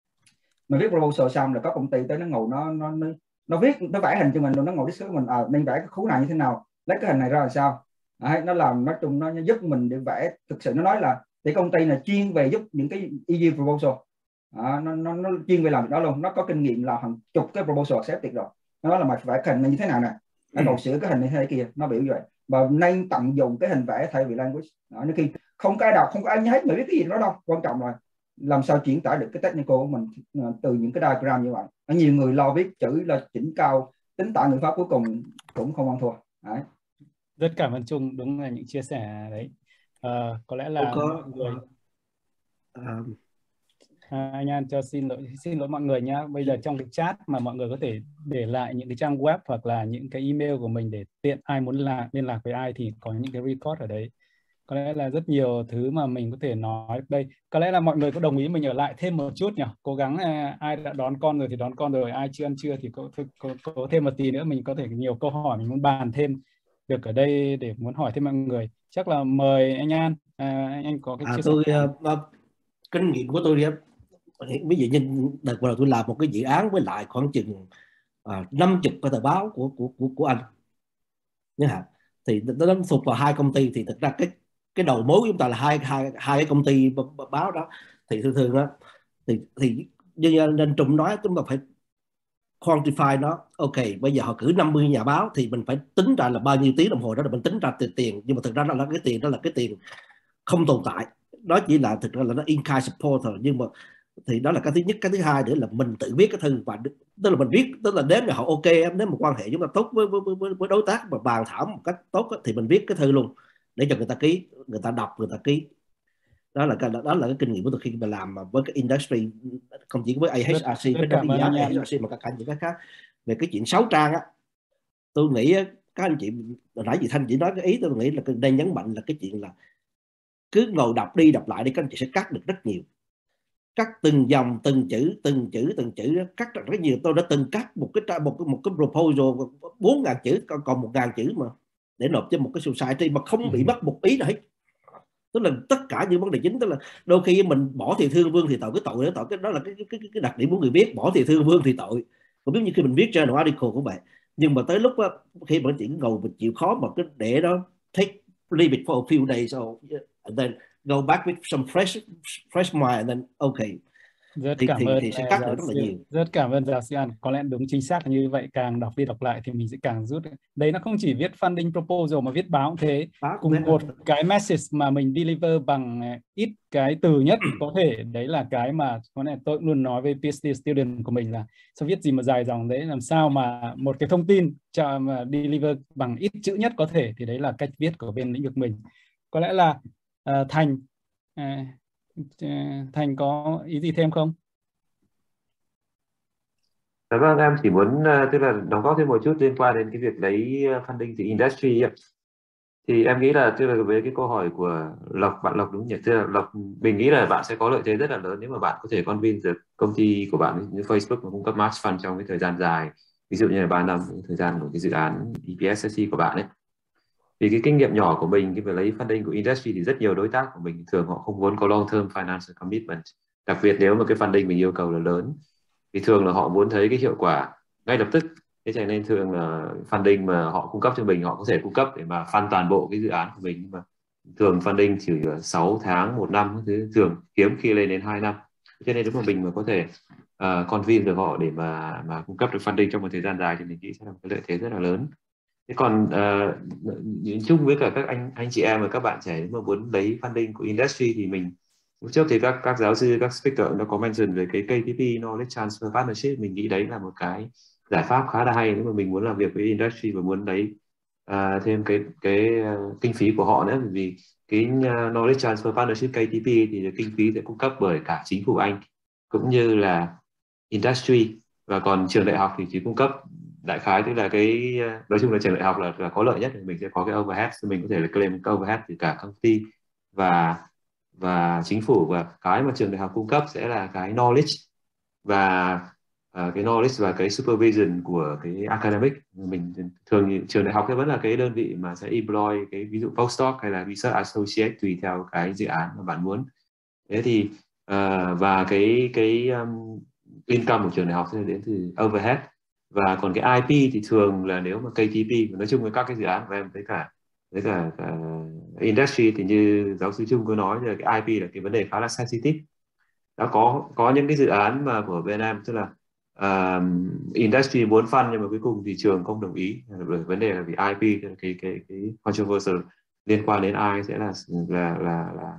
mình viết proposal xong là có công ty tới nó ngồi nó nó nó, nó viết nó vẽ hình cho mình, nó ngồi discuss mình à, nên vẽ cái khối này như thế nào, lấy cái hình này ra làm sao. Đấy, nó làm nói chung nó giúp mình để vẽ. Thực sự nó nói là thì công ty là chuyên về giúp những cái e u proposal. À, nó, nó, nó chuyên về làm việc đó luôn, nó có kinh nghiệm làm hàng chục cái proposal accepted rồi. Nó nói là mày phải hình như thế nào nè, nó cậu sửa cái hình này thế kia, nó biểu vậy. Và nên tận dụng cái hình vẽ thay vì language. Đó, nếu khi không có ai đọc, không có ai nhớ hết, mày biết cái gì đó đâu. Quan trọng là làm sao chuyển tải được cái technical của mình từ những cái diagram như vậy. Nhiều người lo viết chữ là chỉnh cao, tính tả ngữ pháp cuối cùng cũng không ăn thua. Đấy. Rất cảm ơn Trung, đúng là những chia sẻ đấy. À, có lẽ là có, mọi người uh, à, anh An cho xin lỗi xin lỗi mọi người nhé. Bây giờ trong cái chat mà mọi người có thể để lại những cái trang web hoặc là những cái email của mình để tiện ai muốn là liên lạc với ai thì có những cái record ở đấy. Có lẽ là rất nhiều thứ mà mình có thể nói đây. Có lẽ là mọi người có đồng ý mình ở lại thêm một chút nhỉ? Cố gắng à, ai đã đón con rồi thì đón con rồi, ai chưa ăn chưa thì có, có, có thêm một tí nữa, mình có thể nhiều câu hỏi mình muốn bàn thêm được ở đây để muốn hỏi thêm mọi người. Chắc là mời anh An, à, anh, anh có cái à, chia tôi, sẻ. Uh, kinh nghiệm của tôi đi, ví dụ như đợt vừa rồi tôi làm một cái dự án với lại khoảng chừng năm chục cái tờ báo của của của của anh nhớ hả, thì nó thuộc vào hai công ty, thì thực ra cái cái đầu mối của chúng ta là hai hai hai cái công ty báo đó, thì thường thường đó thì thì như nên Trung nói chúng ta phải quantify nó. Ok, bây giờ họ cử năm mươi nhà báo thì mình phải tính ra là bao nhiêu tiếng đồng hồ đó là mình tính ra tiền tiền nhưng mà thực ra đó là cái tiền đó là cái tiền không tồn tại, đó chỉ là thực ra là nó in-kind support thôi. Nhưng mà thì đó là cái thứ nhất. Cái thứ hai nữa là mình tự viết cái thư, và tức là mình viết, tức là nếu mà họ ok, nếu mà quan hệ chúng ta tốt với với, với đối tác và bàn thảo một cách tốt thì mình viết cái thư luôn để cho người ta ký, người ta đọc, người ta ký. Đó là cái đó là cái kinh nghiệm của tôi khi mà làm với cái industry, không chỉ với a hát rờ xê, với đánh giá a hát rờ xê mà cả, cả những cái khác. Về cái chuyện sáu trang á, tôi nghĩ các anh chị nãy chị Thanh chỉ nói cái ý tôi nghĩ là nên nhấn mạnh là cái chuyện là cứ ngồi đọc đi đọc lại đi, các anh chị sẽ cắt được rất nhiều, cắt từng dòng, từng chữ, từng chữ, từng chữ, cắt rất nhiều. Tôi đã từng cắt một cái một cái một cái proposal bốn ngàn chữ, còn còn một ngàn chữ mà để nộp cho một cái society mà không bị mất một ý nào hết. Tức là tất cả những vấn đề chính, tức là đôi khi mình bỏ thì thương vương thì tội, cái tội đó tội cái đó là cái cái cái đặc điểm của người viết, bỏ thì thương vương thì tội. Cũng giống như khi mình viết journal article của bạn, nhưng mà tới lúc đó, khi mà chỉ ngồi mình chịu khó mà cái để đó take leave it for a few days or and then go back with some fresh fresh mind and then okay. Rất thì, cảm thì, ơn thì sẽ cắt được rất là nhiều. Rất cảm ơn giáo sư An. Có lẽ đúng chính xác là như vậy, càng đọc đi đọc lại thì mình sẽ càng rút. Đấy, nó không chỉ viết funding proposal mà viết báo cũng thế. Báo cùng một là... cái message mà mình deliver bằng ít cái từ nhất có thể, đấy là cái mà có lẽ tôi luôn nói với PhD student của mình là sao viết gì mà dài dòng đấy, làm sao mà một cái thông tin cho mà deliver bằng ít chữ nhất có thể, thì đấy là cách viết của bên lĩnh vực mình. Có lẽ là uh, Thành uh, Thành có ý gì thêm không? Dạ vâng, em chỉ muốn uh, tức là đóng góp thêm một chút liên quan đến cái việc lấy funding từ industry ấy. Thì em nghĩ là tức là với cái câu hỏi của Lộc, bạn Lộc đúng nhỉ? Tức là Lộc, mình nghĩ là bạn sẽ có lợi thế rất là lớn nếu mà bạn có thể convince được công ty của bạn như Facebook mà cung cấp match fund trong cái thời gian dài, ví dụ như là ba năm thời gian của cái dự án e pê ét ét xê của bạn ấy. Vì cái kinh nghiệm nhỏ của mình khi mà lấy funding của industry thì rất nhiều đối tác của mình thường họ không muốn có long term financial commitment, đặc biệt nếu mà cái funding mình yêu cầu là lớn, thì thường là họ muốn thấy cái hiệu quả ngay lập tức. Thế cho nên thường là funding mà họ cung cấp cho mình, họ có thể cung cấp để mà fund toàn bộ cái dự án của mình, nhưng mà thường funding chỉ sáu tháng, một năm, thứ thường hiếm khi lên đến hai năm. Cho nên nếu mà mình mà có thể uh, convince được họ để mà mà cung cấp được funding trong một thời gian dài thì mình nghĩ sẽ là một cái lợi thế rất là lớn. Thế còn uh, nhìn chung với cả các anh anh chị em và các bạn trẻ mà muốn lấy funding của industry thì mình trước thì các các giáo sư, các speaker nó có mention về cái K T P Knowledge Transfer Partnership. Mình nghĩ đấy là một cái giải pháp khá là hay nếu mà mình muốn làm việc với industry và muốn lấy uh, thêm cái cái uh, kinh phí của họ nữa, vì cái uh, Knowledge Transfer Partnership K T P thì kinh phí sẽ cung cấp bởi cả chính phủ Anh cũng như là industry, và còn trường đại học thì chỉ cung cấp đại khái, tức là cái nói chung là trường đại học là, là có lợi nhất, thì mình sẽ có cái overhead, thì mình có thể là claim cái overhead từ cả công ty và và chính phủ, và cái mà trường đại học cung cấp sẽ là cái knowledge và uh, cái knowledge và cái supervision của cái academic. Mình thường trường đại học vẫn là cái đơn vị mà sẽ employ cái ví dụ postdoc hay là research associate tùy theo cái dự án mà bạn muốn. Thế thì uh, và cái cái um, income của trường đại học sẽ đến từ overhead. Và còn cái I P thì thường là nếu mà K T P, nói chung với các cái dự án của em với cả với cả, cả industry thì như giáo sư Trung có nói là cái i pê là cái vấn đề khá là sensitive. Đã có có những cái dự án mà của bên em tức là uh, industry muốn fund nhưng mà cuối cùng thị trường không đồng ý, bởi vấn đề là vì i pê, cái cái cái controversial liên quan đến ai sẽ là là là là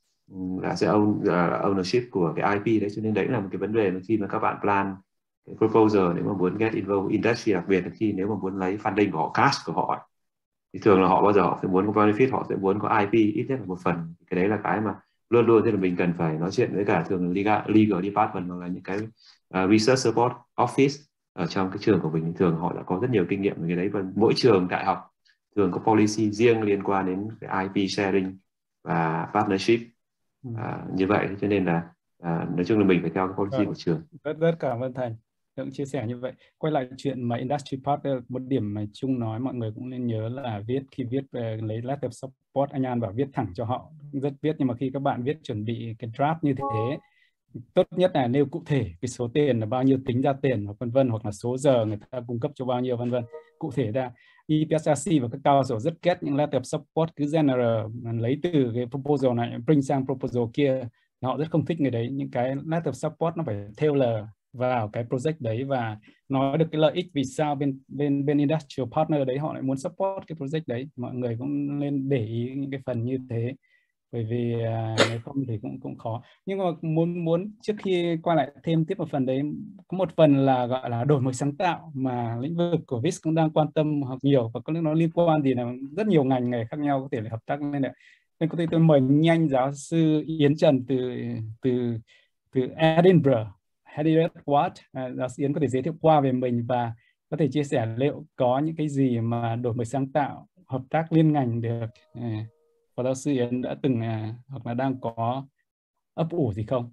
là sẽ own, uh, ownership của cái i pê đấy, cho nên đấy là một cái vấn đề mà khi mà các bạn plan cái proposal nếu mà muốn get involved industry, đặc biệt là khi nếu mà muốn lấy funding của họ, cash của họ thì thường là họ bao giờ họ sẽ muốn có benefit, họ sẽ muốn có i pê ít nhất là một phần. Cái đấy là cái mà luôn luôn thế là mình cần phải nói chuyện với cả thường là legal, legal department hoặc là những cái uh, research support office ở trong cái trường của mình. Thường họ đã có rất nhiều kinh nghiệm về cái đấy, và mỗi trường đại học thường có policy riêng liên quan đến cái i pê sharing và partnership. Uh, như vậy cho nên là uh, nói chung là mình phải theo cái policy Rồi, của trường. Rất rất cảm ơn thầy cũng chia sẻ như vậy. Quay lại chuyện mà industry partner, một điểm mà Trung nói mọi người cũng nên nhớ là viết khi viết về lấy letter support, anh An bảo viết thẳng cho họ, rất viết, nhưng mà khi các bạn viết chuẩn bị cái draft như thế, tốt nhất là nêu cụ thể cái số tiền là bao nhiêu, tính ra tiền hoặc vân vân, hoặc là số giờ người ta cung cấp cho bao nhiêu vân vân, cụ thể ra. e pê ét rờ xê và các cao sổ rất ghét những letter support cứ general lấy từ cái proposal này bring sang proposal kia, họ rất không thích người đấy. Những cái letter support nó phải tailor vào cái project đấy và nói được cái lợi ích vì sao bên bên bên industrial partner đấy họ lại muốn support cái project đấy. Mọi người cũng nên để ý những cái phần như thế, bởi vì à, nếu không thì cũng cũng khó. Nhưng mà muốn muốn trước khi qua lại thêm tiếp một phần đấy, có một phần là gọi là đổi mới sáng tạo mà lĩnh vực của vê i ét cũng đang quan tâm học nhiều, và có nó liên quan thì là rất nhiều ngành nghề khác nhau có thể là hợp tác lên đấy. Nên có thể tôi mời nhanh giáo sư Yến Trần từ từ từ Edinburgh, Edinburgh, à, giáo sư Yến có thể giới thiệu qua về mình và có thể chia sẻ liệu có những cái gì mà đổi mới sáng tạo, hợp tác liên ngành được à, và giáo sư Yến đã từng à, hoặc là đang có ấp ủ gì không?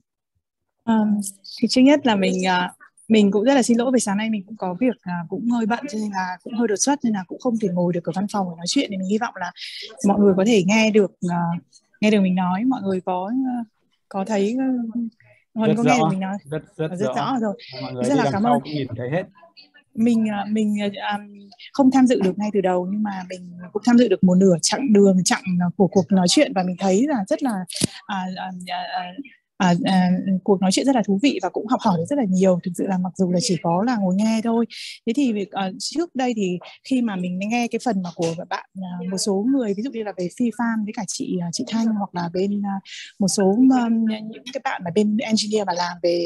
Um, thì trước nhất là mình uh, mình cũng rất là xin lỗi vì sáng nay mình cũng có việc uh, cũng hơi bận cho nên là cũng hơi đột xuất nên là cũng không thể ngồi được ở văn phòng để nói chuyện. Thì mình hy vọng là mọi người có thể nghe được uh, nghe được mình nói. Mọi người có uh, có thấy uh, mọi người có rõ, nghe được mình nói rất rất, rất rõ, rõ rồi. Mọi người rất là cảm ơn. Nhìn thấy hết. Mình mình um, không tham dự được ngay từ đầu nhưng mà mình cũng tham dự được một nửa chặng đường chặng của cuộc nói chuyện và mình thấy là rất là à, à, à, À, à, cuộc nói chuyện rất là thú vị và cũng học hỏi được rất là nhiều. Thực sự là mặc dù là chỉ có là ngồi nghe thôi. Thế thì việc uh, trước đây thì khi mà mình nghe cái phần mà của bạn uh, một số người ví dụ như là về Phi Farm với cả chị uh, chị Thanh, hoặc là bên uh, một số um, những cái bạn mà bên engineer mà làm về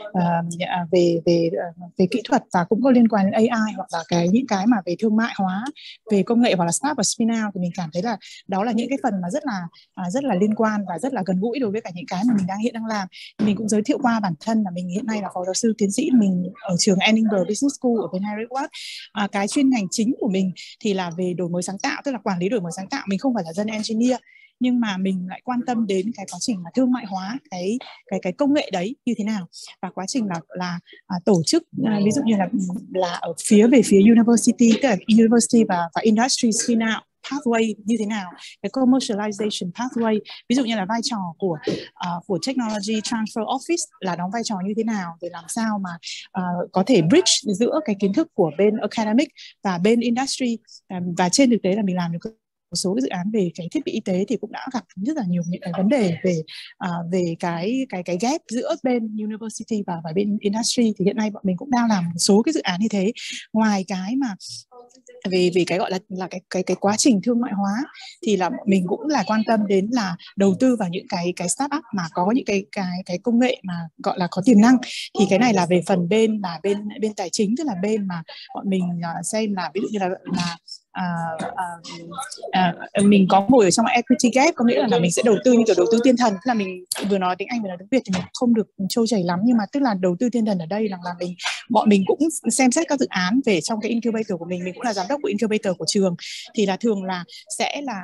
uh, về về uh, về kỹ thuật và cũng có liên quan đến a i, hoặc là cái những cái mà về thương mại hóa, về công nghệ, hoặc là startup và spin out, thì mình cảm thấy là đó là những cái phần mà rất là uh, rất là liên quan và rất là gần gũi đối với cả những cái mà mình đang hiện đang làm. Mình cũng giới thiệu qua bản thân là mình hiện nay là phó giáo sư tiến sĩ mình ở trường Edinburgh Business School ở bên Harry Watt. À, cái chuyên ngành chính của mình thì là về đổi mới sáng tạo, tức là quản lý đổi mới sáng tạo. Mình không phải là dân engineer nhưng mà mình lại quan tâm đến cái quá trình mà thương mại hóa cái cái cái công nghệ đấy như thế nào, và quá trình là là à, tổ chức à, ví dụ như là là ở phía về phía university, tức là university và và industry spin out pathway như thế nào, cái commercialization pathway, ví dụ như là vai trò của uh, của technology transfer office là đóng vai trò như thế nào, để làm sao mà uh, có thể bridge giữa cái kiến thức của bên academic và bên industry. Um, và trên thực tế là mình làm được một số cái dự án về cái thiết bị y tế thì cũng đã gặp rất là nhiều những cái vấn đề về uh, về cái cái cái gap giữa bên university và và bên industry. Thì hiện nay bọn mình cũng đang làm một số cái dự án như thế. Ngoài cái mà về về cái gọi là là cái cái cái quá trình thương mại hóa thì là mình cũng là quan tâm đến là đầu tư vào những cái cái startup mà có những cái cái cái công nghệ mà gọi là có tiềm năng. Thì cái này là về phần bên là bên bên tài chính, tức là bên mà bọn mình uh, xem là ví dụ như là là À, à, à, mình có ngồi ở trong equity gap, có nghĩa là, là mình sẽ đầu tư như kiểu đầu tư thiên thần, tức là mình vừa nói tiếng Anh vừa nói tiếng Việt thì mình không được trôi chảy lắm, nhưng mà tức là đầu tư thiên thần ở đây là, là mình bọn mình cũng xem xét các dự án về trong cái incubator của mình. Mình cũng là giám đốc của incubator của trường, thì là thường là sẽ là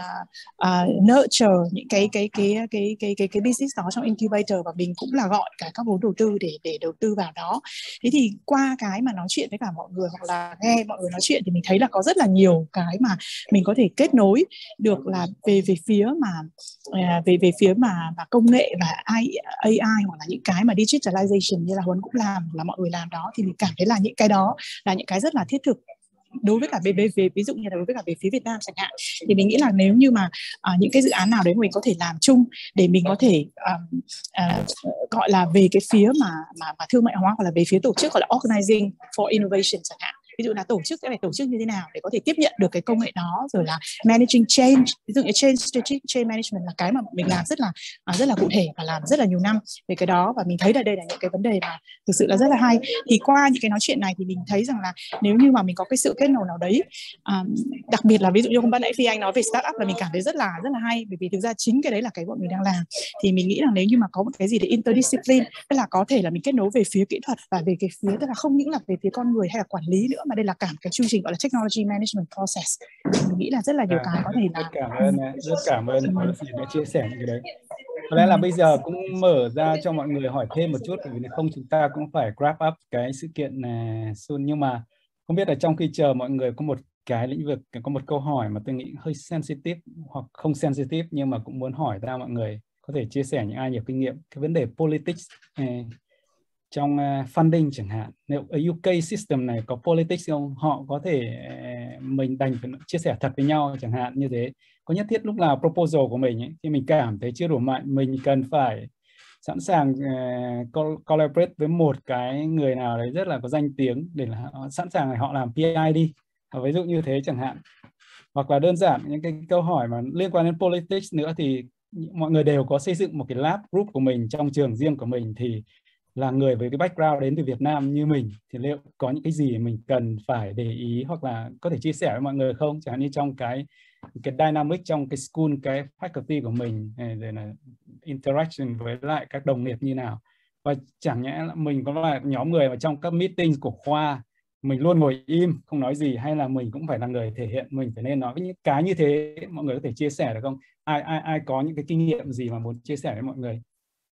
uh, uh, nurture những cái cái cái cái cái cái cái business đó trong incubator, và mình cũng là gọi cả các vốn đầu tư để để đầu tư vào đó. Thế thì qua cái mà nói chuyện với cả mọi người hoặc là nghe mọi người nói chuyện thì mình thấy là có rất là nhiều cái mà mình có thể kết nối được, là về về phía mà về về phía mà, mà công nghệ và a i hoặc là những cái mà digitalization như là Huấn cũng làm, là mọi người làm đó, thì mình cảm thấy là những cái đó là những cái rất là thiết thực đối với cả về, về, về ví dụ như là đối với cả về phía Việt Nam chẳng hạn, thì mình nghĩ là nếu như mà uh, những cái dự án nào đấy mình có thể làm chung để mình có thể um, uh, gọi là về cái phía mà mà, mà thương mại hóa, hoặc là về phía tổ chức gọi là organizing for innovation chẳng hạn. Ví dụ là tổ chức sẽ phải tổ chức như thế nào để có thể tiếp nhận được cái công nghệ đó, rồi là managing change, ví dụ như change strategic change management là cái mà mình làm rất là rất là cụ thể và làm rất là nhiều năm về cái đó, và mình thấy là đây là những cái vấn đề mà thực sự là rất là hay. Thì qua những cái nói chuyện này thì mình thấy rằng là nếu như mà mình có cái sự kết nối nào đấy, um, đặc biệt là ví dụ như hôm ban nãy Phi Anh nói về startup là mình cảm thấy rất là rất là hay, bởi vì thực ra chính cái đấy là cái bọn mình đang làm. Thì mình nghĩ rằng nếu như mà có một cái gì để interdiscipline, tức là có thể là mình kết nối về phía kỹ thuật và về cái phía, tức là không những là về phía con người hay là quản lý nữa, mà đây là cả cái chương trình gọi là technology management process. Mình nghĩ là rất là nhiều à, cái có thể rất làm. cảm ơn rất cảm ơn Lucy đã chia sẻ những cái đấy. Có lẽ là bây giờ cũng mở ra cho mọi người hỏi thêm một chút, bởi vì nếu không chúng ta cũng phải wrap up cái sự kiện này soon. Nhưng mà không biết là trong khi chờ mọi người có một cái lĩnh vực, có một câu hỏi mà tôi nghĩ hơi sensitive hoặc không sensitive, nhưng mà cũng muốn hỏi ra mọi người có thể chia sẻ những ai nhiều kinh nghiệm cái vấn đề politics eh, trong uh, funding chẳng hạn. Nếu ở u ca system này có politics không, họ có thể uh, mình đành phải chia sẻ thật với nhau chẳng hạn như thế. Có nhất thiết lúc nào proposal của mình ấy, khi mình cảm thấy chưa đủ mạnh, mình cần phải sẵn sàng uh, collaborate với một cái người nào đấy rất là có danh tiếng để là họ sẵn sàng để họ làm pê i đi, ví dụ như thế chẳng hạn. Hoặc là đơn giản những cái câu hỏi mà liên quan đến politics nữa thì mọi người đều có xây dựng một cái lab group của mình trong trường riêng của mình, thì là người với cái background đến từ Việt Nam như mình thì liệu có những cái gì mình cần phải để ý hoặc là có thể chia sẻ với mọi người không? Chẳng hạn như trong cái cái dynamic trong cái school, cái faculty của mình, rồi là interaction với lại các đồng nghiệp như nào. Và chẳng nhẽ là mình có là nhóm người mà trong các meeting của khoa mình luôn ngồi im không nói gì, hay là mình cũng phải là người thể hiện, mình phải nên nói với những cái như thế. Mọi người có thể chia sẻ được không? Ai ai ai có những cái kinh nghiệm gì mà muốn chia sẻ với mọi người?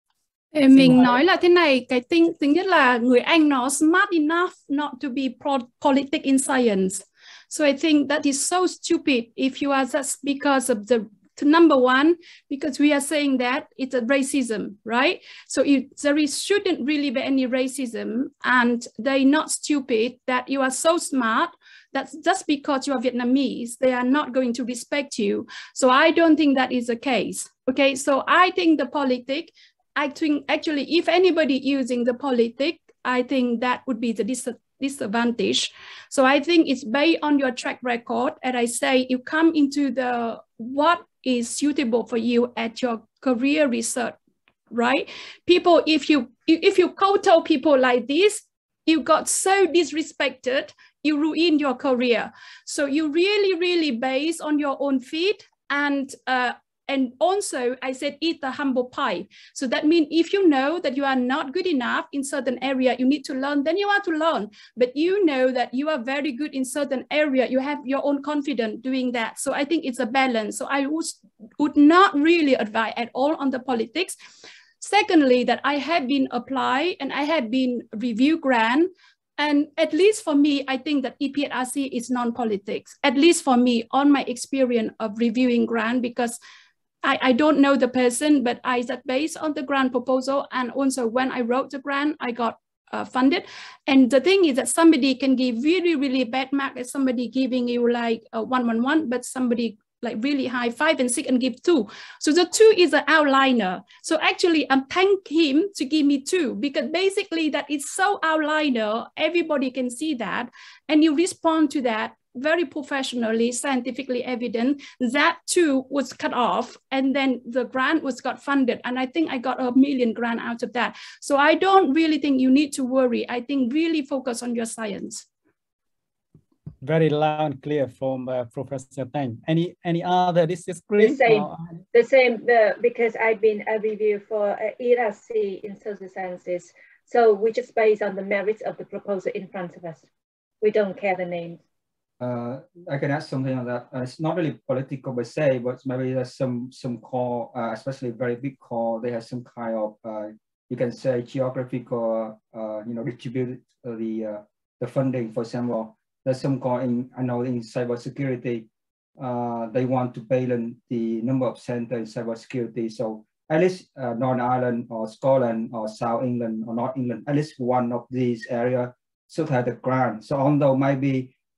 Mình nói là thế này, cái tính tính nhất là người Anh nó smart enough not to be politic in science. So I think that is so stupid if you are just because of the to number one, because we are saying that it's a racism, right? So if there is, shouldn't really be any racism, and they're not stupid that you are so smart that just because you are Vietnamese, they are not going to respect you. So I don't think that is the case. Okay, so I think the politic, I think actually if anybody using the politic, I think that would be the dis disadvantage. So I think it's based on your track record. As I say, you come into the what is suitable for you at your career research, right? People, if you if you co-tell people like this, you got so disrespected, you ruin your career. So you really, really based on your own feet, and uh, and also I said eat the humble pie. So that means if you know that you are not good enough in certain area, you need to learn, then you have to learn. But you know that you are very good in certain area, you have your own confidence doing that. So I think it's a balance. So I would, would not really advise at all on the politics. Secondly, that I have been applied and I have been review grant. And at least for me, I think that E P S R C is non-politics, at least for me, on my experience of reviewing grant, because I, I don't know the person, but I said based on the grant proposal, and also when I wrote the grant, I got uh, funded. And the thing is that somebody can give really, really bad mark as somebody giving you like a one, one, one, but somebody like really high five and six and give two. So the two is an outliner. So actually I'm thank him to give me two, because basically that is so outliner. Everybody can see that. And you respond to that very professionally, scientifically evident. That too was cut off, and then the grant was got funded, and I think I got a million grant out of that. So I don't really think you need to worry. I think really focus on your science. Very loud and clear from uh, Professor Tang. Any any other disagree? The same, or... the same. Uh, because I've been a review for uh, E P S R C in social sciences, so we just based on the merits of the proposal in front of us. We don't care the names. Uh, I can add something on that. Uh, it's not really political per se, but maybe there's some some core, uh, especially very big core. They have some kind of, uh, you can say, geographical, uh, you know, distribute the uh, the funding. For example, there's some core in, I know in cybersecurity, uh, they want to balance the number of centers in cybersecurity. So at least uh, Northern Ireland or Scotland or South England or North England, at least one of these areas should have the grant. So although maybe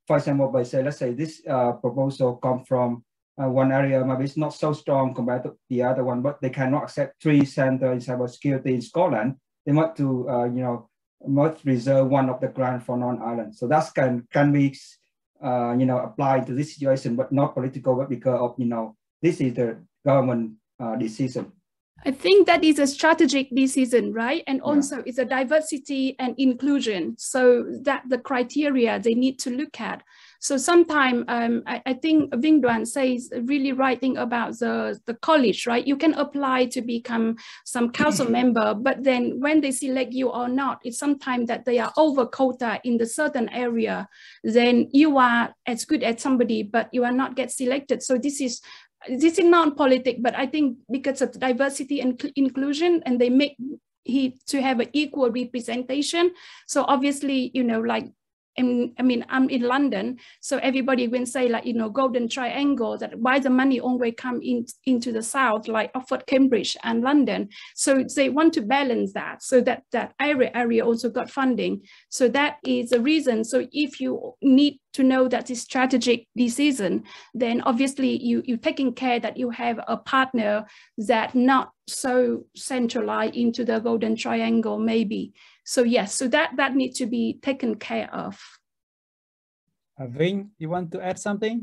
for example, by say, let's say this uh, proposal come from uh, one area, maybe it's not so strong compared to the other one, but they cannot accept three centers in cybersecurity in Scotland. They want to, uh, you know, must reserve one of the grant for non-island. So that's can can be, uh, you know, applied to this situation, but not political, but because of, you know, this is the government uh, decision. I think that is a strategic decision, right? And also yeah. it's a diversity and inclusion. So that the criteria they need to look at. So sometimes um, I, I think Vinh Đoàn says a really right thing about the, the college, right? You can apply to become some council member, but then when they select you or not, it's sometimes that they are over quota in the certain area, then you are as good as somebody, but you are not get selected. So this is This is non-politic, but I think because of diversity and inclusion, and they make he to have an equal representation. So obviously, you know, like, in, I mean, I'm in London, so everybody will say like, you know, golden triangle, that why the money always come in into the south, like Oxford, Cambridge and London. So they want to balance that, so that that area area also got funding. So that is the reason. So if you need to know that this strategic decision, then obviously you you taking care that you have a partner that not so centralized into the golden triangle maybe. So yes, so that that needs to be taken care of. Uh, Vinh, you want to add something?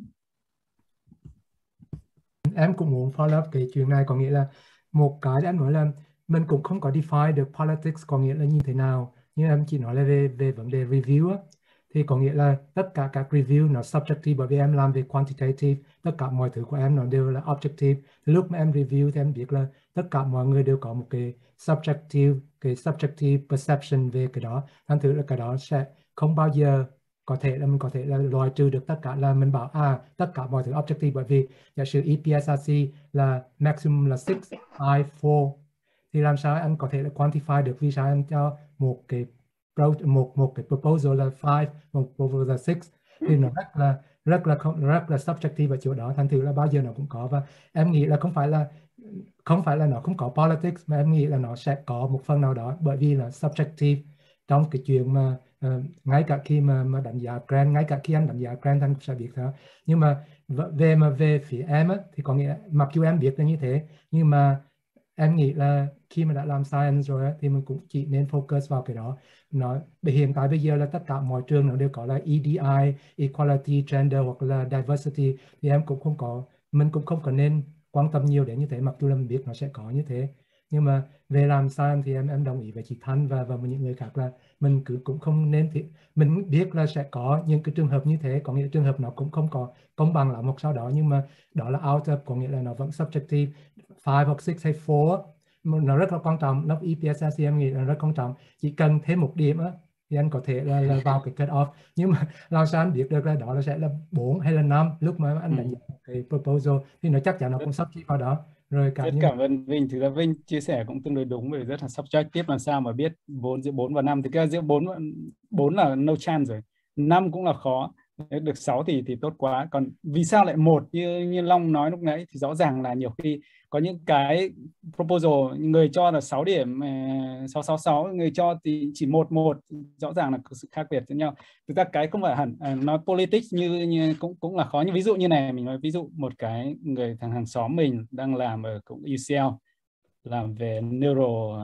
Em cũng muốn follow up cái chuyện này, có nghĩa là một cái anh nói là mình cũng không có define được politics có nghĩa là như thế nào, nhưng em chỉ nói là về về vấn đề review á. Thì có nghĩa là tất cả các review nó subjective, bởi vì em làm về quantitative, tất cả mọi thứ của em nó đều là objective. Lúc mà em review thì em biết là tất cả mọi người đều có một cái subjective, cái subjective perception về cái đó. Thành thử là cái đó sẽ không bao giờ có thể là mình có thể là loại trừ được tất cả, là mình bảo à tất cả mọi thứ objective, bởi vì giả sử E P S R C là maximum là six, five, four, thì làm sao anh có thể là quantify được, vì sao anh cho một cái một một cái proposal là five, một proposal là six, thì nó rất là rất là không rất là subjective ở chỗ đó. Thành thử là bao giờ nó cũng có, và em nghĩ là không phải là không phải là nó không có politics, mà em nghĩ là nó sẽ có một phần nào đó, bởi vì là subjective trong cái chuyện mà uh, ngay cả khi mà mà đánh giá grant, ngay cả khi anh đánh giá grant anh sẽ biết đó. Nhưng mà về mà về phía em á, thì có nghĩa mặc dù em biết là như thế, nhưng mà em nghĩ là khi mà đã làm science rồi á, thì mình cũng chỉ nên focus vào cái đó. Nó hiện tại bây giờ là tất cả mọi trường nó đều có là E D I, equality, gender hoặc là diversity, thì em cũng không có, mình cũng không có nên quan tâm nhiều đến như thế, mặc dù là mình biết nó sẽ có như thế. Nhưng mà về làm science thì em em đồng ý với chị Thanh và và những người khác là mình cứ cũng không nên, thì mình biết là sẽ có những cái trường hợp như thế, có nghĩa trường hợp nó cũng không có công bằng lắm hoặc sau đó, nhưng mà đó là out of, có nghĩa là nó vẫn subjective, five hoặc six hay four, nó rất là quan trọng. Lớp E P S R C em nghĩ là rất quan trọng, chỉ cần thêm một điểm á thì anh có thể là, là vào cái cut off, nhưng mà làm sao anh biết được là đó là sẽ là bốn hay là năm lúc mà anh đánh giá cái proposal, thì nó chắc chắn nó cũng sắp xỉ vào đó. Rồi cả rất những... cảm ơn Vinh. Thực ra Vinh chia sẻ cũng tương đối đúng, bởi rất là subjective, làm sao mà biết bốn giữa bốn và năm. Thực ra giữa bốn bốn là no chance rồi, năm cũng là khó, được sáu thì thì tốt quá. Còn vì sao lại một như như Long nói lúc nãy, thì rõ ràng là nhiều khi có những cái proposal người cho là sáu điểm, sáu sáu sáu, người cho thì chỉ một một, rõ ràng là có sự khác biệt với nhau. Thực ra cái không phải hẳn nói politics như, như cũng cũng là khó. Nhưng ví dụ như này, mình nói ví dụ một cái người thằng hàng xóm mình đang làm ở cũng U C L, làm về neuro,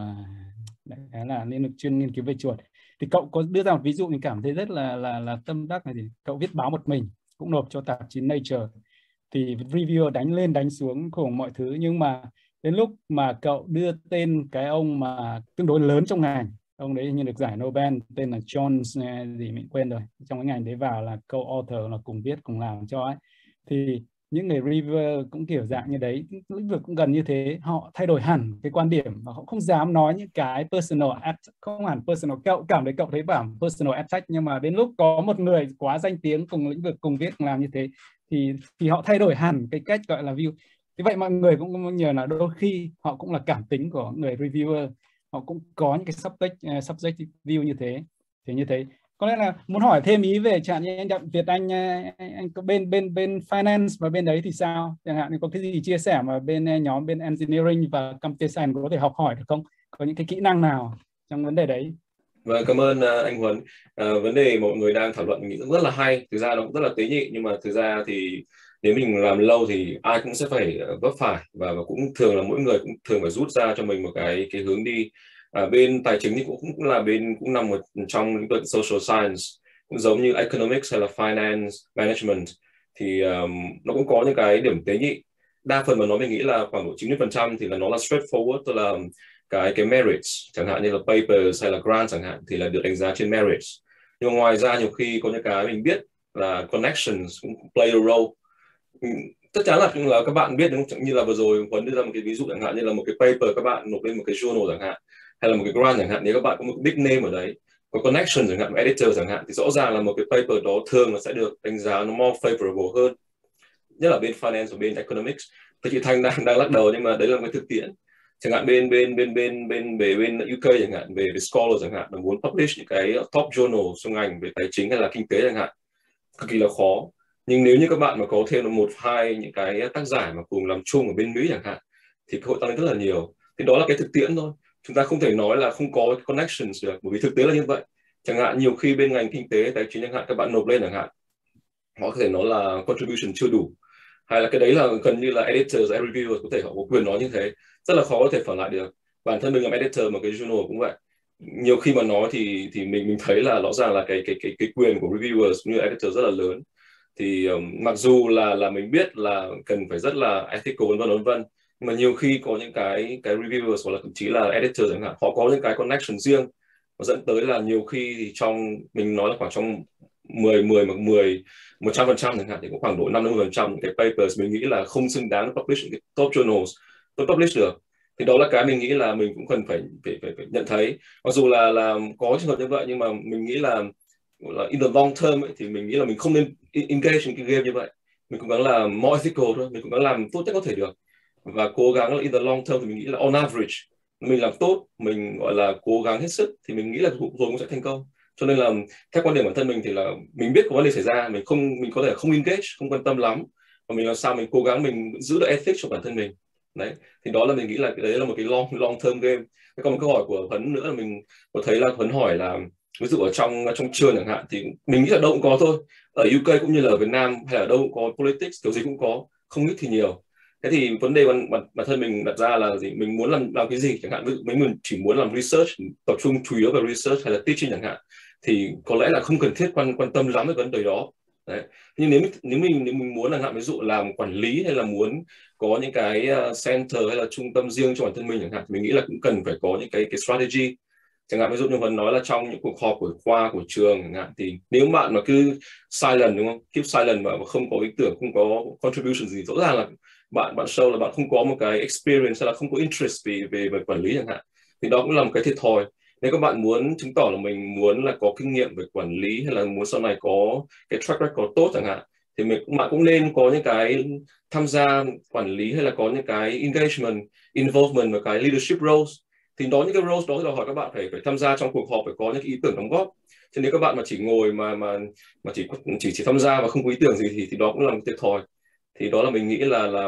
đấy là nên chuyên nghiên cứu về chuột, thì cậu có đưa ra một ví dụ mình cảm thấy rất là là là tâm đắc này. Thì cậu viết báo một mình, cũng nộp cho tạp chí Nature, thì reviewer đánh lên đánh xuống cùng mọi thứ, nhưng mà đến lúc mà cậu đưa tên cái ông mà tương đối lớn trong ngành, ông đấy như được giải Nobel, tên là John gì mình quên rồi, trong cái ngành đấy vào là co-author, là cùng viết cùng làm cho ấy, thì những người reviewer cũng kiểu dạng như đấy, lĩnh vực cũng gần như thế, họ thay đổi hẳn cái quan điểm và họ không dám nói những cái personal attack, không hẳn personal, cậu cảm thấy cậu thấy bảo personal attack, nhưng mà đến lúc có một người quá danh tiếng cùng lĩnh vực cùng viết cùng làm như thế thì thì họ thay đổi hẳn cái cách gọi là view. Thế vậy mọi người cũng nhờ là đôi khi họ cũng là cảm tính của người reviewer, họ cũng có những cái subject, uh, subjective view như thế. Thì như thế có lẽ là muốn hỏi thêm ý về chẳng như anh Đặng Việt Anh, anh, anh có bên bên bên finance và bên đấy thì sao, chẳng hạn có cái gì chia sẻ mà bên nhóm bên engineering và computer science có thể học hỏi được không, có những cái kỹ năng nào trong vấn đề đấy? Vâng, cảm ơn uh, anh Huấn. Uh, vấn đề mọi người đang thảo luận mình nghĩ rất là hay. Thực ra nó cũng rất là tế nhị, nhưng mà thực ra thì nếu mình làm lâu thì ai cũng sẽ phải vấp phải, và, và cũng thường là mỗi người cũng thường phải rút ra cho mình một cái cái hướng đi. À, bên tài chính thì cũng cũng là bên cũng nằm một trong lĩnh vực social science, cũng giống như economics hay là finance management, thì um, nó cũng có những cái điểm tế nhị. Đa phần mà nói mình nghĩ là khoảng độ chín mươi phần trăm thì là nó là straightforward, tức là cái cái merits, chẳng hạn như là papers hay là grant chẳng hạn, thì là được đánh giá trên merits. Nhưng mà ngoài ra nhiều khi có những cái mình biết là connections cũng play a role. Chắc chắn là, là các bạn biết đúng không? Như là vừa rồi Huấn đưa ra một cái ví dụ chẳng hạn như là một cái paper các bạn nộp lên một cái journal chẳng hạn, hay là một cái grant chẳng hạn, nếu các bạn có một big name ở đấy, có connection chẳng hạn, editor chẳng hạn, thì rõ ràng là một cái paper đó thường là sẽ được đánh giá nó more favorable hơn, nhất là bên finance và bên economics. Thì chị Thanh đang đang lắc đầu, nhưng mà đấy là một cái thực tiễn. Chẳng hạn bên bên bên bên bên về bên u ca chẳng hạn, về, về scholar chẳng hạn, mà muốn publish những cái top journal trong ngành về tài chính hay là kinh tế chẳng hạn, cực kỳ là khó. Nhưng nếu như các bạn mà có thêm một hai những cái tác giả mà cùng làm chung ở bên Mỹ chẳng hạn, thì cơ hội tăng lên rất là nhiều. Thì đó là cái thực tiễn thôi. Chúng ta không thể nói là không có connections được, bởi vì thực tế là như vậy. Chẳng hạn nhiều khi bên ngành kinh tế tài chính chẳng hạn, các bạn nộp lên chẳng hạn, họ có thể nói là contribution chưa đủ, hay là cái đấy là gần như là editors hay reviewers có thể họ có quyền nói như thế, rất là khó có thể phản lại được. Bản thân mình làm editor mà cái journal cũng vậy, nhiều khi mà nói thì thì mình mình thấy là rõ ràng là cái cái cái cái quyền của reviewers như editor rất là lớn. Thì um, mặc dù là là mình biết là cần phải rất là ethical vân vân vân vân, nhưng mà nhiều khi có những cái cái reviewers hoặc là thậm chí là editor chẳng hạn, họ có những cái connection riêng, và dẫn tới là nhiều khi thì trong mình nói là khoảng trong mười mười hoặc mười một trăm phần trăm chẳng hạn, thì có khoảng độ năm mươi phần trăm cái papers mình nghĩ là không xứng đáng publish cái top journals tôi publish được. Thì đó là cái mình nghĩ là mình cũng cần phải phải phải, phải nhận thấy, mặc dù là là có trường hợp như vậy, nhưng mà mình nghĩ là là in the long term ấy, thì mình nghĩ là mình không nên engage in cái game như vậy. Mình cố gắng là more ethical thôi, mình cố gắng làm tốt nhất có thể được, và cố gắng là in the long term thì mình nghĩ là on average mình làm tốt, mình gọi là cố gắng hết sức, thì mình nghĩ là rồi cũng sẽ thành công. Cho nên là theo quan điểm bản thân mình thì là mình biết có vấn đề xảy ra, mình không mình có thể không engage, không quan tâm lắm, và mình làm sao mình cố gắng mình giữ được ethics cho bản thân mình. Đấy, thì đó là mình nghĩ là đấy là một cái long long term game. Còn một câu hỏi của Huấn nữa là mình có thấy là Huấn hỏi là ví dụ ở trong trong trường chẳng hạn, thì mình nghĩ là đâu cũng có thôi, ở u ca cũng như là ở Việt Nam hay ở đâu cũng có politics, kiểu gì cũng có, không ít thì nhiều. Thế thì vấn đề bản, bản, bản thân mình đặt ra là gì, mình muốn làm làm cái gì chẳng hạn, ví dụ mình chỉ muốn làm research, tập trung chủ yếu vào research hay là teaching chẳng hạn, thì có lẽ là không cần thiết quan quan tâm lắm với vấn đề đó. Đấy. Nhưng nếu nếu mình nếu mình muốn là ví dụ làm quản lý hay là muốn có những cái center hay là trung tâm riêng cho bản thân mình chẳng hạn, thì mình nghĩ là cũng cần phải có những cái cái strategy. Chẳng hạn ví dụ như Huấn nói là trong những cuộc họp của khoa của trường chẳng hạn, thì nếu bạn mà cứ silent đúng không, keep silent mà không có ý tưởng, không có contribution gì, rõ ràng là bạn bạn show là bạn không có một cái experience hay là không có interest về về, về quản lý chẳng hạn, thì đó cũng là một cái thiệt thòi. Nếu các bạn muốn chứng tỏ là mình muốn là có kinh nghiệm về quản lý hay là muốn sau này có cái track record tốt chẳng hạn, thì mình bạn cũng nên có những cái tham gia quản lý hay là có những cái engagement, involvement và cái leadership roles. Thì đó những cái roles đó thì đòi hỏi các bạn phải phải tham gia trong cuộc họp, phải có những cái ý tưởng đóng góp. Chứ nếu các bạn mà chỉ ngồi mà mà mà chỉ chỉ chỉ tham gia và không có ý tưởng gì thì thì đó cũng là một thiệt thòi. Thì đó là mình nghĩ là là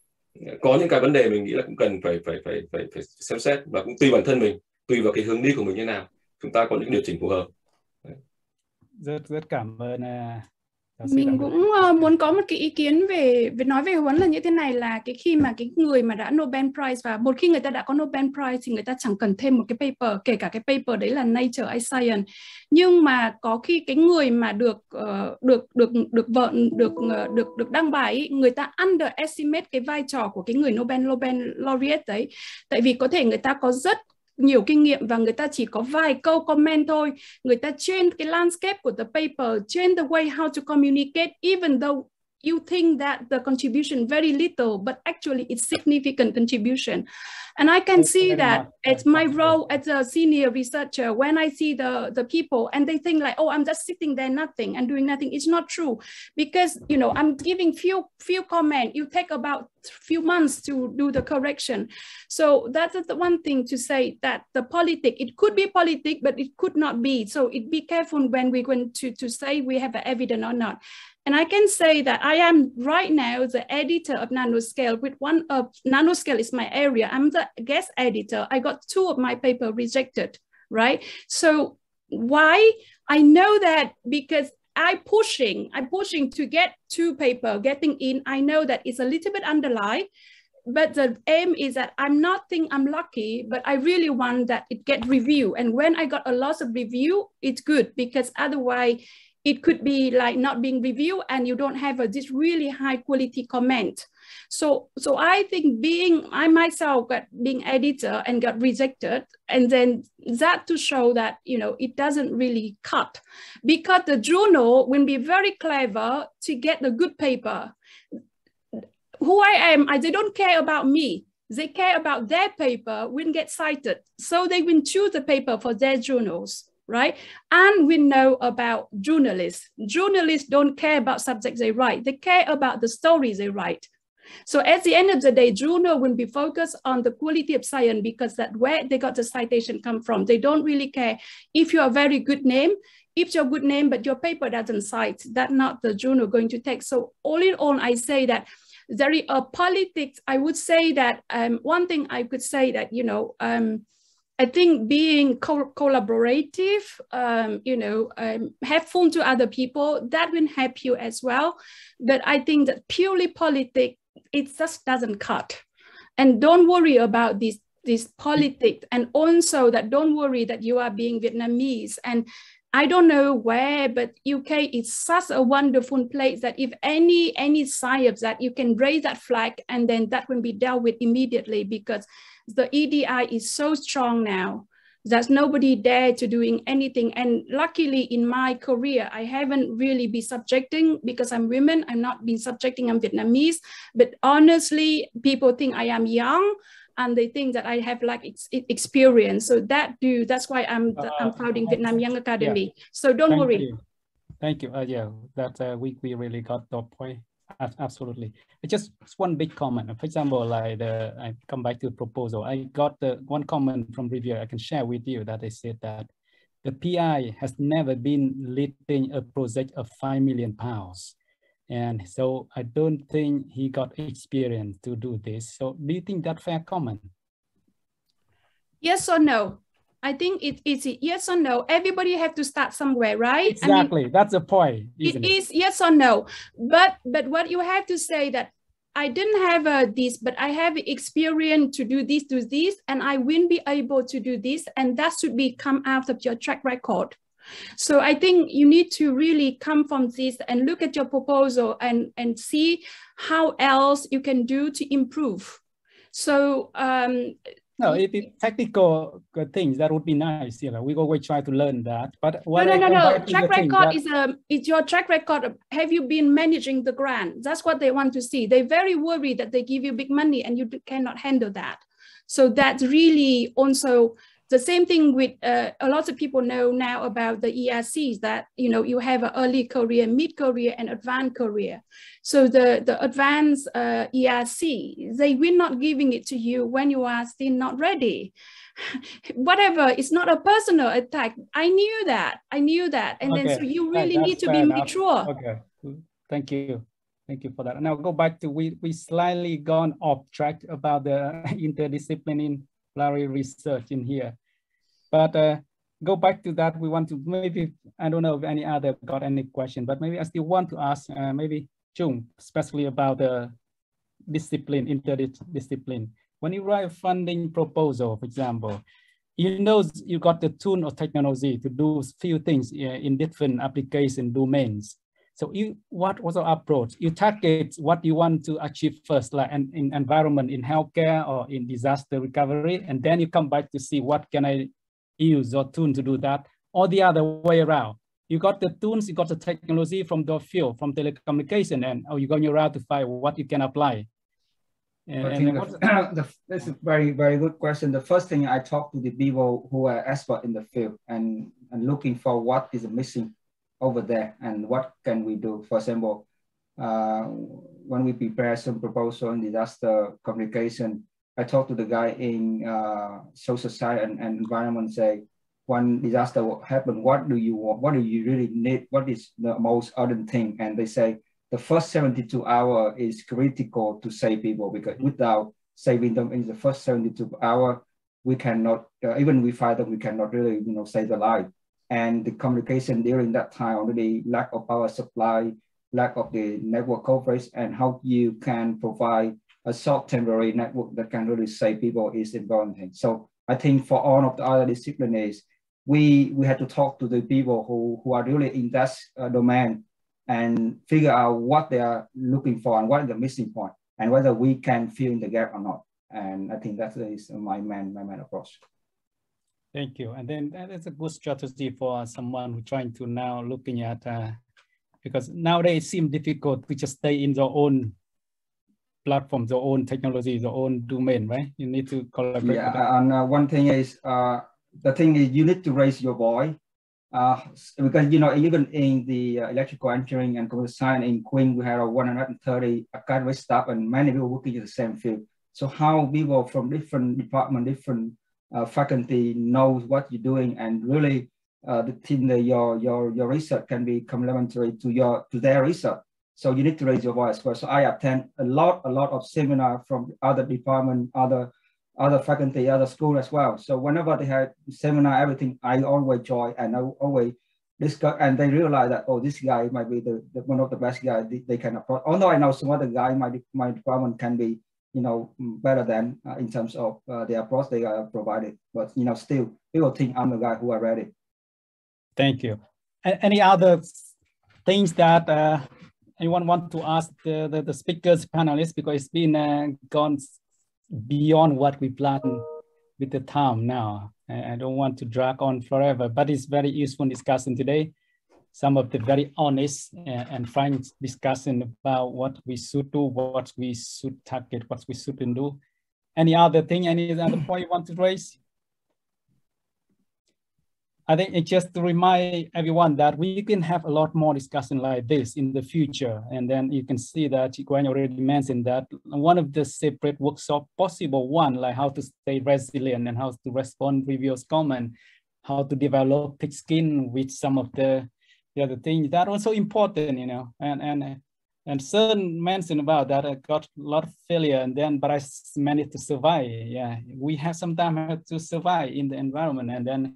có những cái vấn đề mình nghĩ là cũng cần phải phải phải phải, phải xem xét, và cũng tùy bản thân mình, tùy vào cái hướng đi của mình như nào, chúng ta có những điều chỉnh phù hợp. Đấy. Rất rất cảm ơn. Uh... Mình cũng uh, muốn có một cái ý kiến về về nói về Huấn là như thế này, là cái khi mà cái người mà đã Nobel Prize, và một khi người ta đã có Nobel Prize thì người ta chẳng cần thêm một cái paper, kể cả cái paper đấy là Nature hay Science. Nhưng mà có khi cái người mà được uh, được được được vận được uh, được được đăng bài ấy, người ta underestimate cái vai trò của cái người Nobel Nobel laureate đấy. Tại vì có thể người ta có rất nhiều kinh nghiệm và người ta chỉ có vài câu comment thôi, người ta change cái landscape của the paper, change the way how to communicate, even though you think that the contribution very little, but actually it's significant contribution. And I can see that it's my role as a senior researcher, when I see the, the people and they think like, oh, I'm just sitting there nothing and doing nothing. It's not true, because, you know, I'm giving few, few comments. You take about few months to do the correction. So that's the one thing to say, that the politic, it could be politic, but it could not be. So it be careful when we're going to, to say we have an evidence or not. And I can say that I am right now the editor of Nanoscale, with one of Nanoscale is my area. I'm the guest editor. I got two of my paper rejected, right? So Why? I know that because I pushing, I'm pushing to get two paper, getting in. I know that it's a little bit underlined, but the aim is that I'm not think I'm lucky, but I really want that it get review. And when I got a lot of review, it's good, because otherwise it could be like not being reviewed and you don't have a, this really high quality comment. So, so I think being, I myself got being editor and got rejected, and then that to show that, you know, it doesn't really cut, because the journal will be very clever to get the good paper. Who I am, I, they don't care about me. They care about their paper will get cited. So they will choose the paper for their journals, right? And we know about journalists. Journalists don't care about subjects they write. They care about the stories they write. So at the end of the day, journal will be focused on the quality of science, because that's where they got the citation come from. They don't really care if you're a very good name. If you're a good name, but your paper doesn't cite, that's not the journal going to take. So all in all, I say that there is a politics. I would say that um, one thing I could say that, you know, um, I think being co collaborative, um, you know, um, helpful to other people, that will help you as well. But I think that purely politics, it just doesn't cut. And don't worry about this, this politics. And also that don't worry that you are being Vietnamese. And I don't know where, but U K is such a wonderful place that if any any sign of that, you can raise that flag, and then that will be dealt with immediately, because the E D I is so strong now. There's nobody there to doing anything. And luckily in my career, I haven't really been subjecting, because I'm women, I'm not been subjecting, I'm Vietnamese. But honestly, people think I am young, and they think that I have like ex experience. So that do, that's why I'm uh, I'm founding Vietnam Young Academy. Yeah. So don't Thank worry. You. Thank you. Uh, yeah, that uh, we, we really got the point. Absolutely. Just one big comment. For example, like the, I come back to the proposal. I got the one comment from reviewer I can share with you, that they said that the P I has never been leading a project of five million pounds. And so I don't think he got experience to do this. So do you think that's fair comment? Yes or no? I think it is yes or no. Everybody have to start somewhere, right? Exactly. I mean, that's the point. It, it is yes or no. But but what you have to say that I didn't have uh, this, but I have experience to do this, do this, and I will be able to do this, and that should be come out of your track record. So I think you need to really come from this and look at your proposal and, and see how else you can do to improve. So um, no, if it's technical things, that would be nice. You know, we always try to learn that. But no, no, no, no. Track record that... is um, it's your track record. Of, have you been managing the grant? That's what they want to see. They're very worried that they give you big money and you cannot handle that. So that's really also. The same thing with uh, a lot of people know now about the E R Cs, that, you know, you have an early career, mid career, and advanced career. So the, the advanced uh, E R C, they will not giving it to you when you are still not ready. Whatever, it's not a personal attack. I knew that, I knew that. And okay. Then so you really That's need to be enough. mature. Okay, thank you. Thank you for that. Now go back to, we, we slightly gone off track about the interdisciplinary research in here. But uh, go back to that. We want to maybe, I don't know if any other got any question, but maybe I still want to ask uh, maybe Chung, especially about the discipline, interdiscipline. When you write a funding proposal, for example, you know you got the tool or technology to do few things in different application domains. So you, what was our approach? You target what you want to achieve first, like in, in environment, in healthcare or in disaster recovery, and then you come back to see what can I use or tool to do that, or the other way around. You got the tools, you got the technology from the field, from telecommunication, and oh, you're going around to find what you can apply. And, I think the, the, that's a very, very good question. The first thing I talk to the people who are expert in the field and, and looking for what is missing over there and what can we do. For example, uh, when we prepare some proposal in disaster communication, I talked to the guy in uh, social science and, and environment, say, when disaster happen, what do you want? What do you really need? What is the most urgent thing? And they say the first seventy-two hours is critical to save people, because without saving them in the first seventy-two hours, we cannot, uh, even we fight them, we cannot really, you know, save the life. and the communication during that time already lack of power supply, lack of the network coverage, and how you can provide a short temporary network that can really save people is important. So I think for all of the other disciplines, we we had to talk to the people who, who are really in that uh, domain and figure out what they are looking for and what is the missing point, and whether we can fill in the gap or not. And I think that is my main, my main approach. Thank you. And then that is a good strategy for someone who's trying to now looking at, uh, because nowadays it seems difficult to just stay in your own platform, your own technology, your own domain, right? You need to collaborate. Yeah, and uh, one thing is, uh, the thing is you need to raise your voice, uh, because, you know, even in the uh, electrical engineering and computer science in Queen, we have one hundred thirty academic staff and many people working in the same field. So how people from different departments, different uh, faculty knows what you're doing, and really uh, the thing that your, your, your research can be complementary to your, to their research. So you need to raise your voice first. So I attend a lot, a lot of seminar from other department, other, other faculty, other school as well. So whenever they have seminar, everything, I always join and I always discuss, and they realize that, oh, this guy might be the, the one of the best guys they, they can approach. Although I know some other guy, my, my department can be, you know, better than uh, in terms of uh, the approach they are provided. But, you know, still people think I'm the guy who are ready. Thank you. A any other things that uh, anyone want to ask the, the, the speakers, panelists, because it's been uh, gone beyond what we planned with the time now. I don't want to drag on forever, but it's very useful discussion today. Some of the very honest uh, and frank discussion about what we should do, what we should target, what we shouldn't do. Any other thing, any other point you want to raise? I think it's just to remind everyone that we can have a lot more discussion like this in the future. And then you can see that Gwen already mentioned that one of the separate workshop possible one, like how to stay resilient and how to respond reviewers' comment, how to develop thick skin with some of the, the other things that are also important, you know, and, and, and Cern mentioned about that. I got a lot of failure and then, but I managed to survive. Yeah, we have sometimes to survive in the environment, and then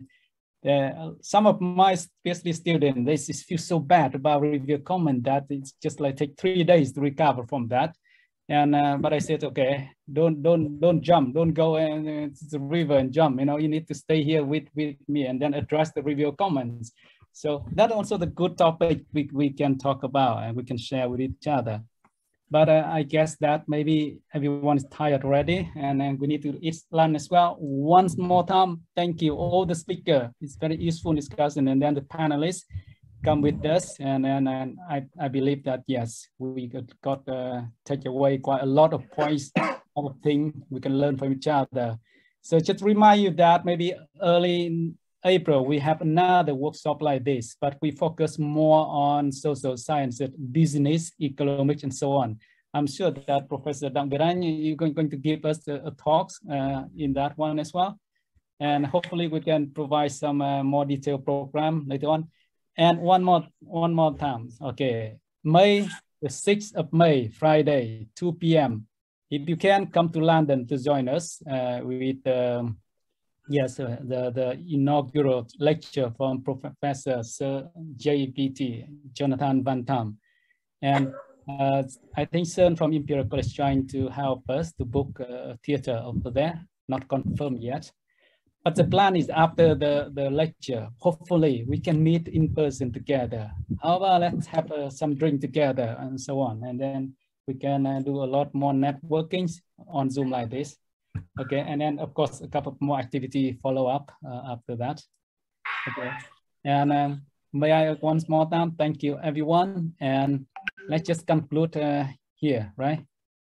Uh, some of my PhD students, they just feel so bad about review comment that it's just like take three days to recover from that. And uh, but I said, okay, don't don't don't jump, don't go and uh, to the river and jump. You know, you need to stay here with with me and then address the review comments. So that's also the good topic we we can talk about and we can share with each other. But uh, I guess that maybe everyone is tired already, and uh, we need to eat lunch as well. Once more time, thank you all the speakers. It's very useful discussion, and then the panelists come with us, and and, and I I believe that yes, we got, got uh, take away quite a lot of points, of things we can learn from each other. So just remind you that maybe early in April, we have another workshop like this, but we focus more on social sciences, business, economics, and so on. I'm sure that Professor Dang Biranh, you're going, going to give us a, a talk uh, in that one as well. And hopefully we can provide some uh, more detailed program later on. And one more, one more time. Okay, May, the sixth of May, Friday, two P M If you can, come to London to join us uh, with um, Yes, uh, the, the inaugural lecture from Professor Sir J P T, Jonathan Van Tam. And uh, I think Cern from Imperial College is trying to help us to book a theater over there, not confirmed yet. But the plan is after the, the lecture, hopefully we can meet in person together. How about let's have uh, some drink together and so on. And then we can uh, do a lot more networking on Zoom like this. Okay, and then of course a couple more activity follow up uh, after that. Okay, and um, may I once more time thank you everyone, and let's just conclude uh, here, right?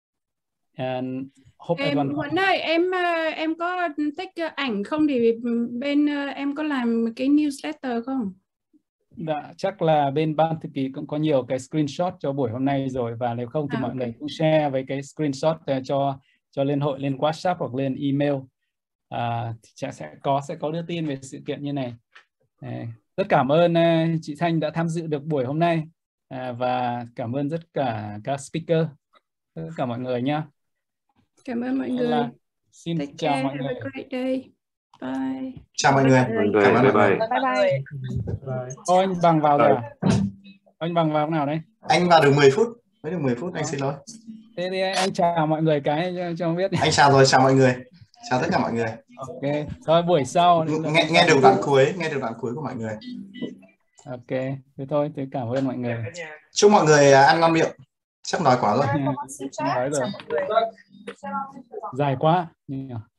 And hope em everyone. Huấn ơi, em em có take ảnh không, thì bên em có làm cái newsletter không? Đã, chắc là bên ban thư ký cũng có nhiều cái screenshot cho buổi hôm nay rồi, và nếu không thì à, mọi okay. người cũng share với cái screenshot uh, cho cho lên hội, lên WhatsApp hoặc lên email, à, thì sẽ có sẽ có đưa tin về sự kiện như này. À, rất cảm ơn uh, chị Thanh đã tham dự được buổi hôm nay, à, và cảm ơn tất cả các speaker, tất cả mọi người nhé. Cảm ơn mọi người. Xin Take chào care. Mọi người. Have a great day. Bye. Bye. Chào mọi người. Cảm ơn mọi người. Bye bye. Bye. Ô, anh Bằng vào rồi à? Anh Bằng vào nào đấy? Anh vào được mười phút, mới được mười phút, anh xin lỗi. Thế thì anh chào mọi người cái cho, cho biết. Anh chào rồi, chào mọi người. Chào tất cả mọi người. Ok, thôi buổi sau nghe nghe được đoạn cuối, nghe được đoạn cuối của mọi người. Ok, thế thôi, thế cảm ơn mọi người. Chúc mọi người ăn ngon miệng. Sắp nói quá rồi. Nói rồi. Dài quá.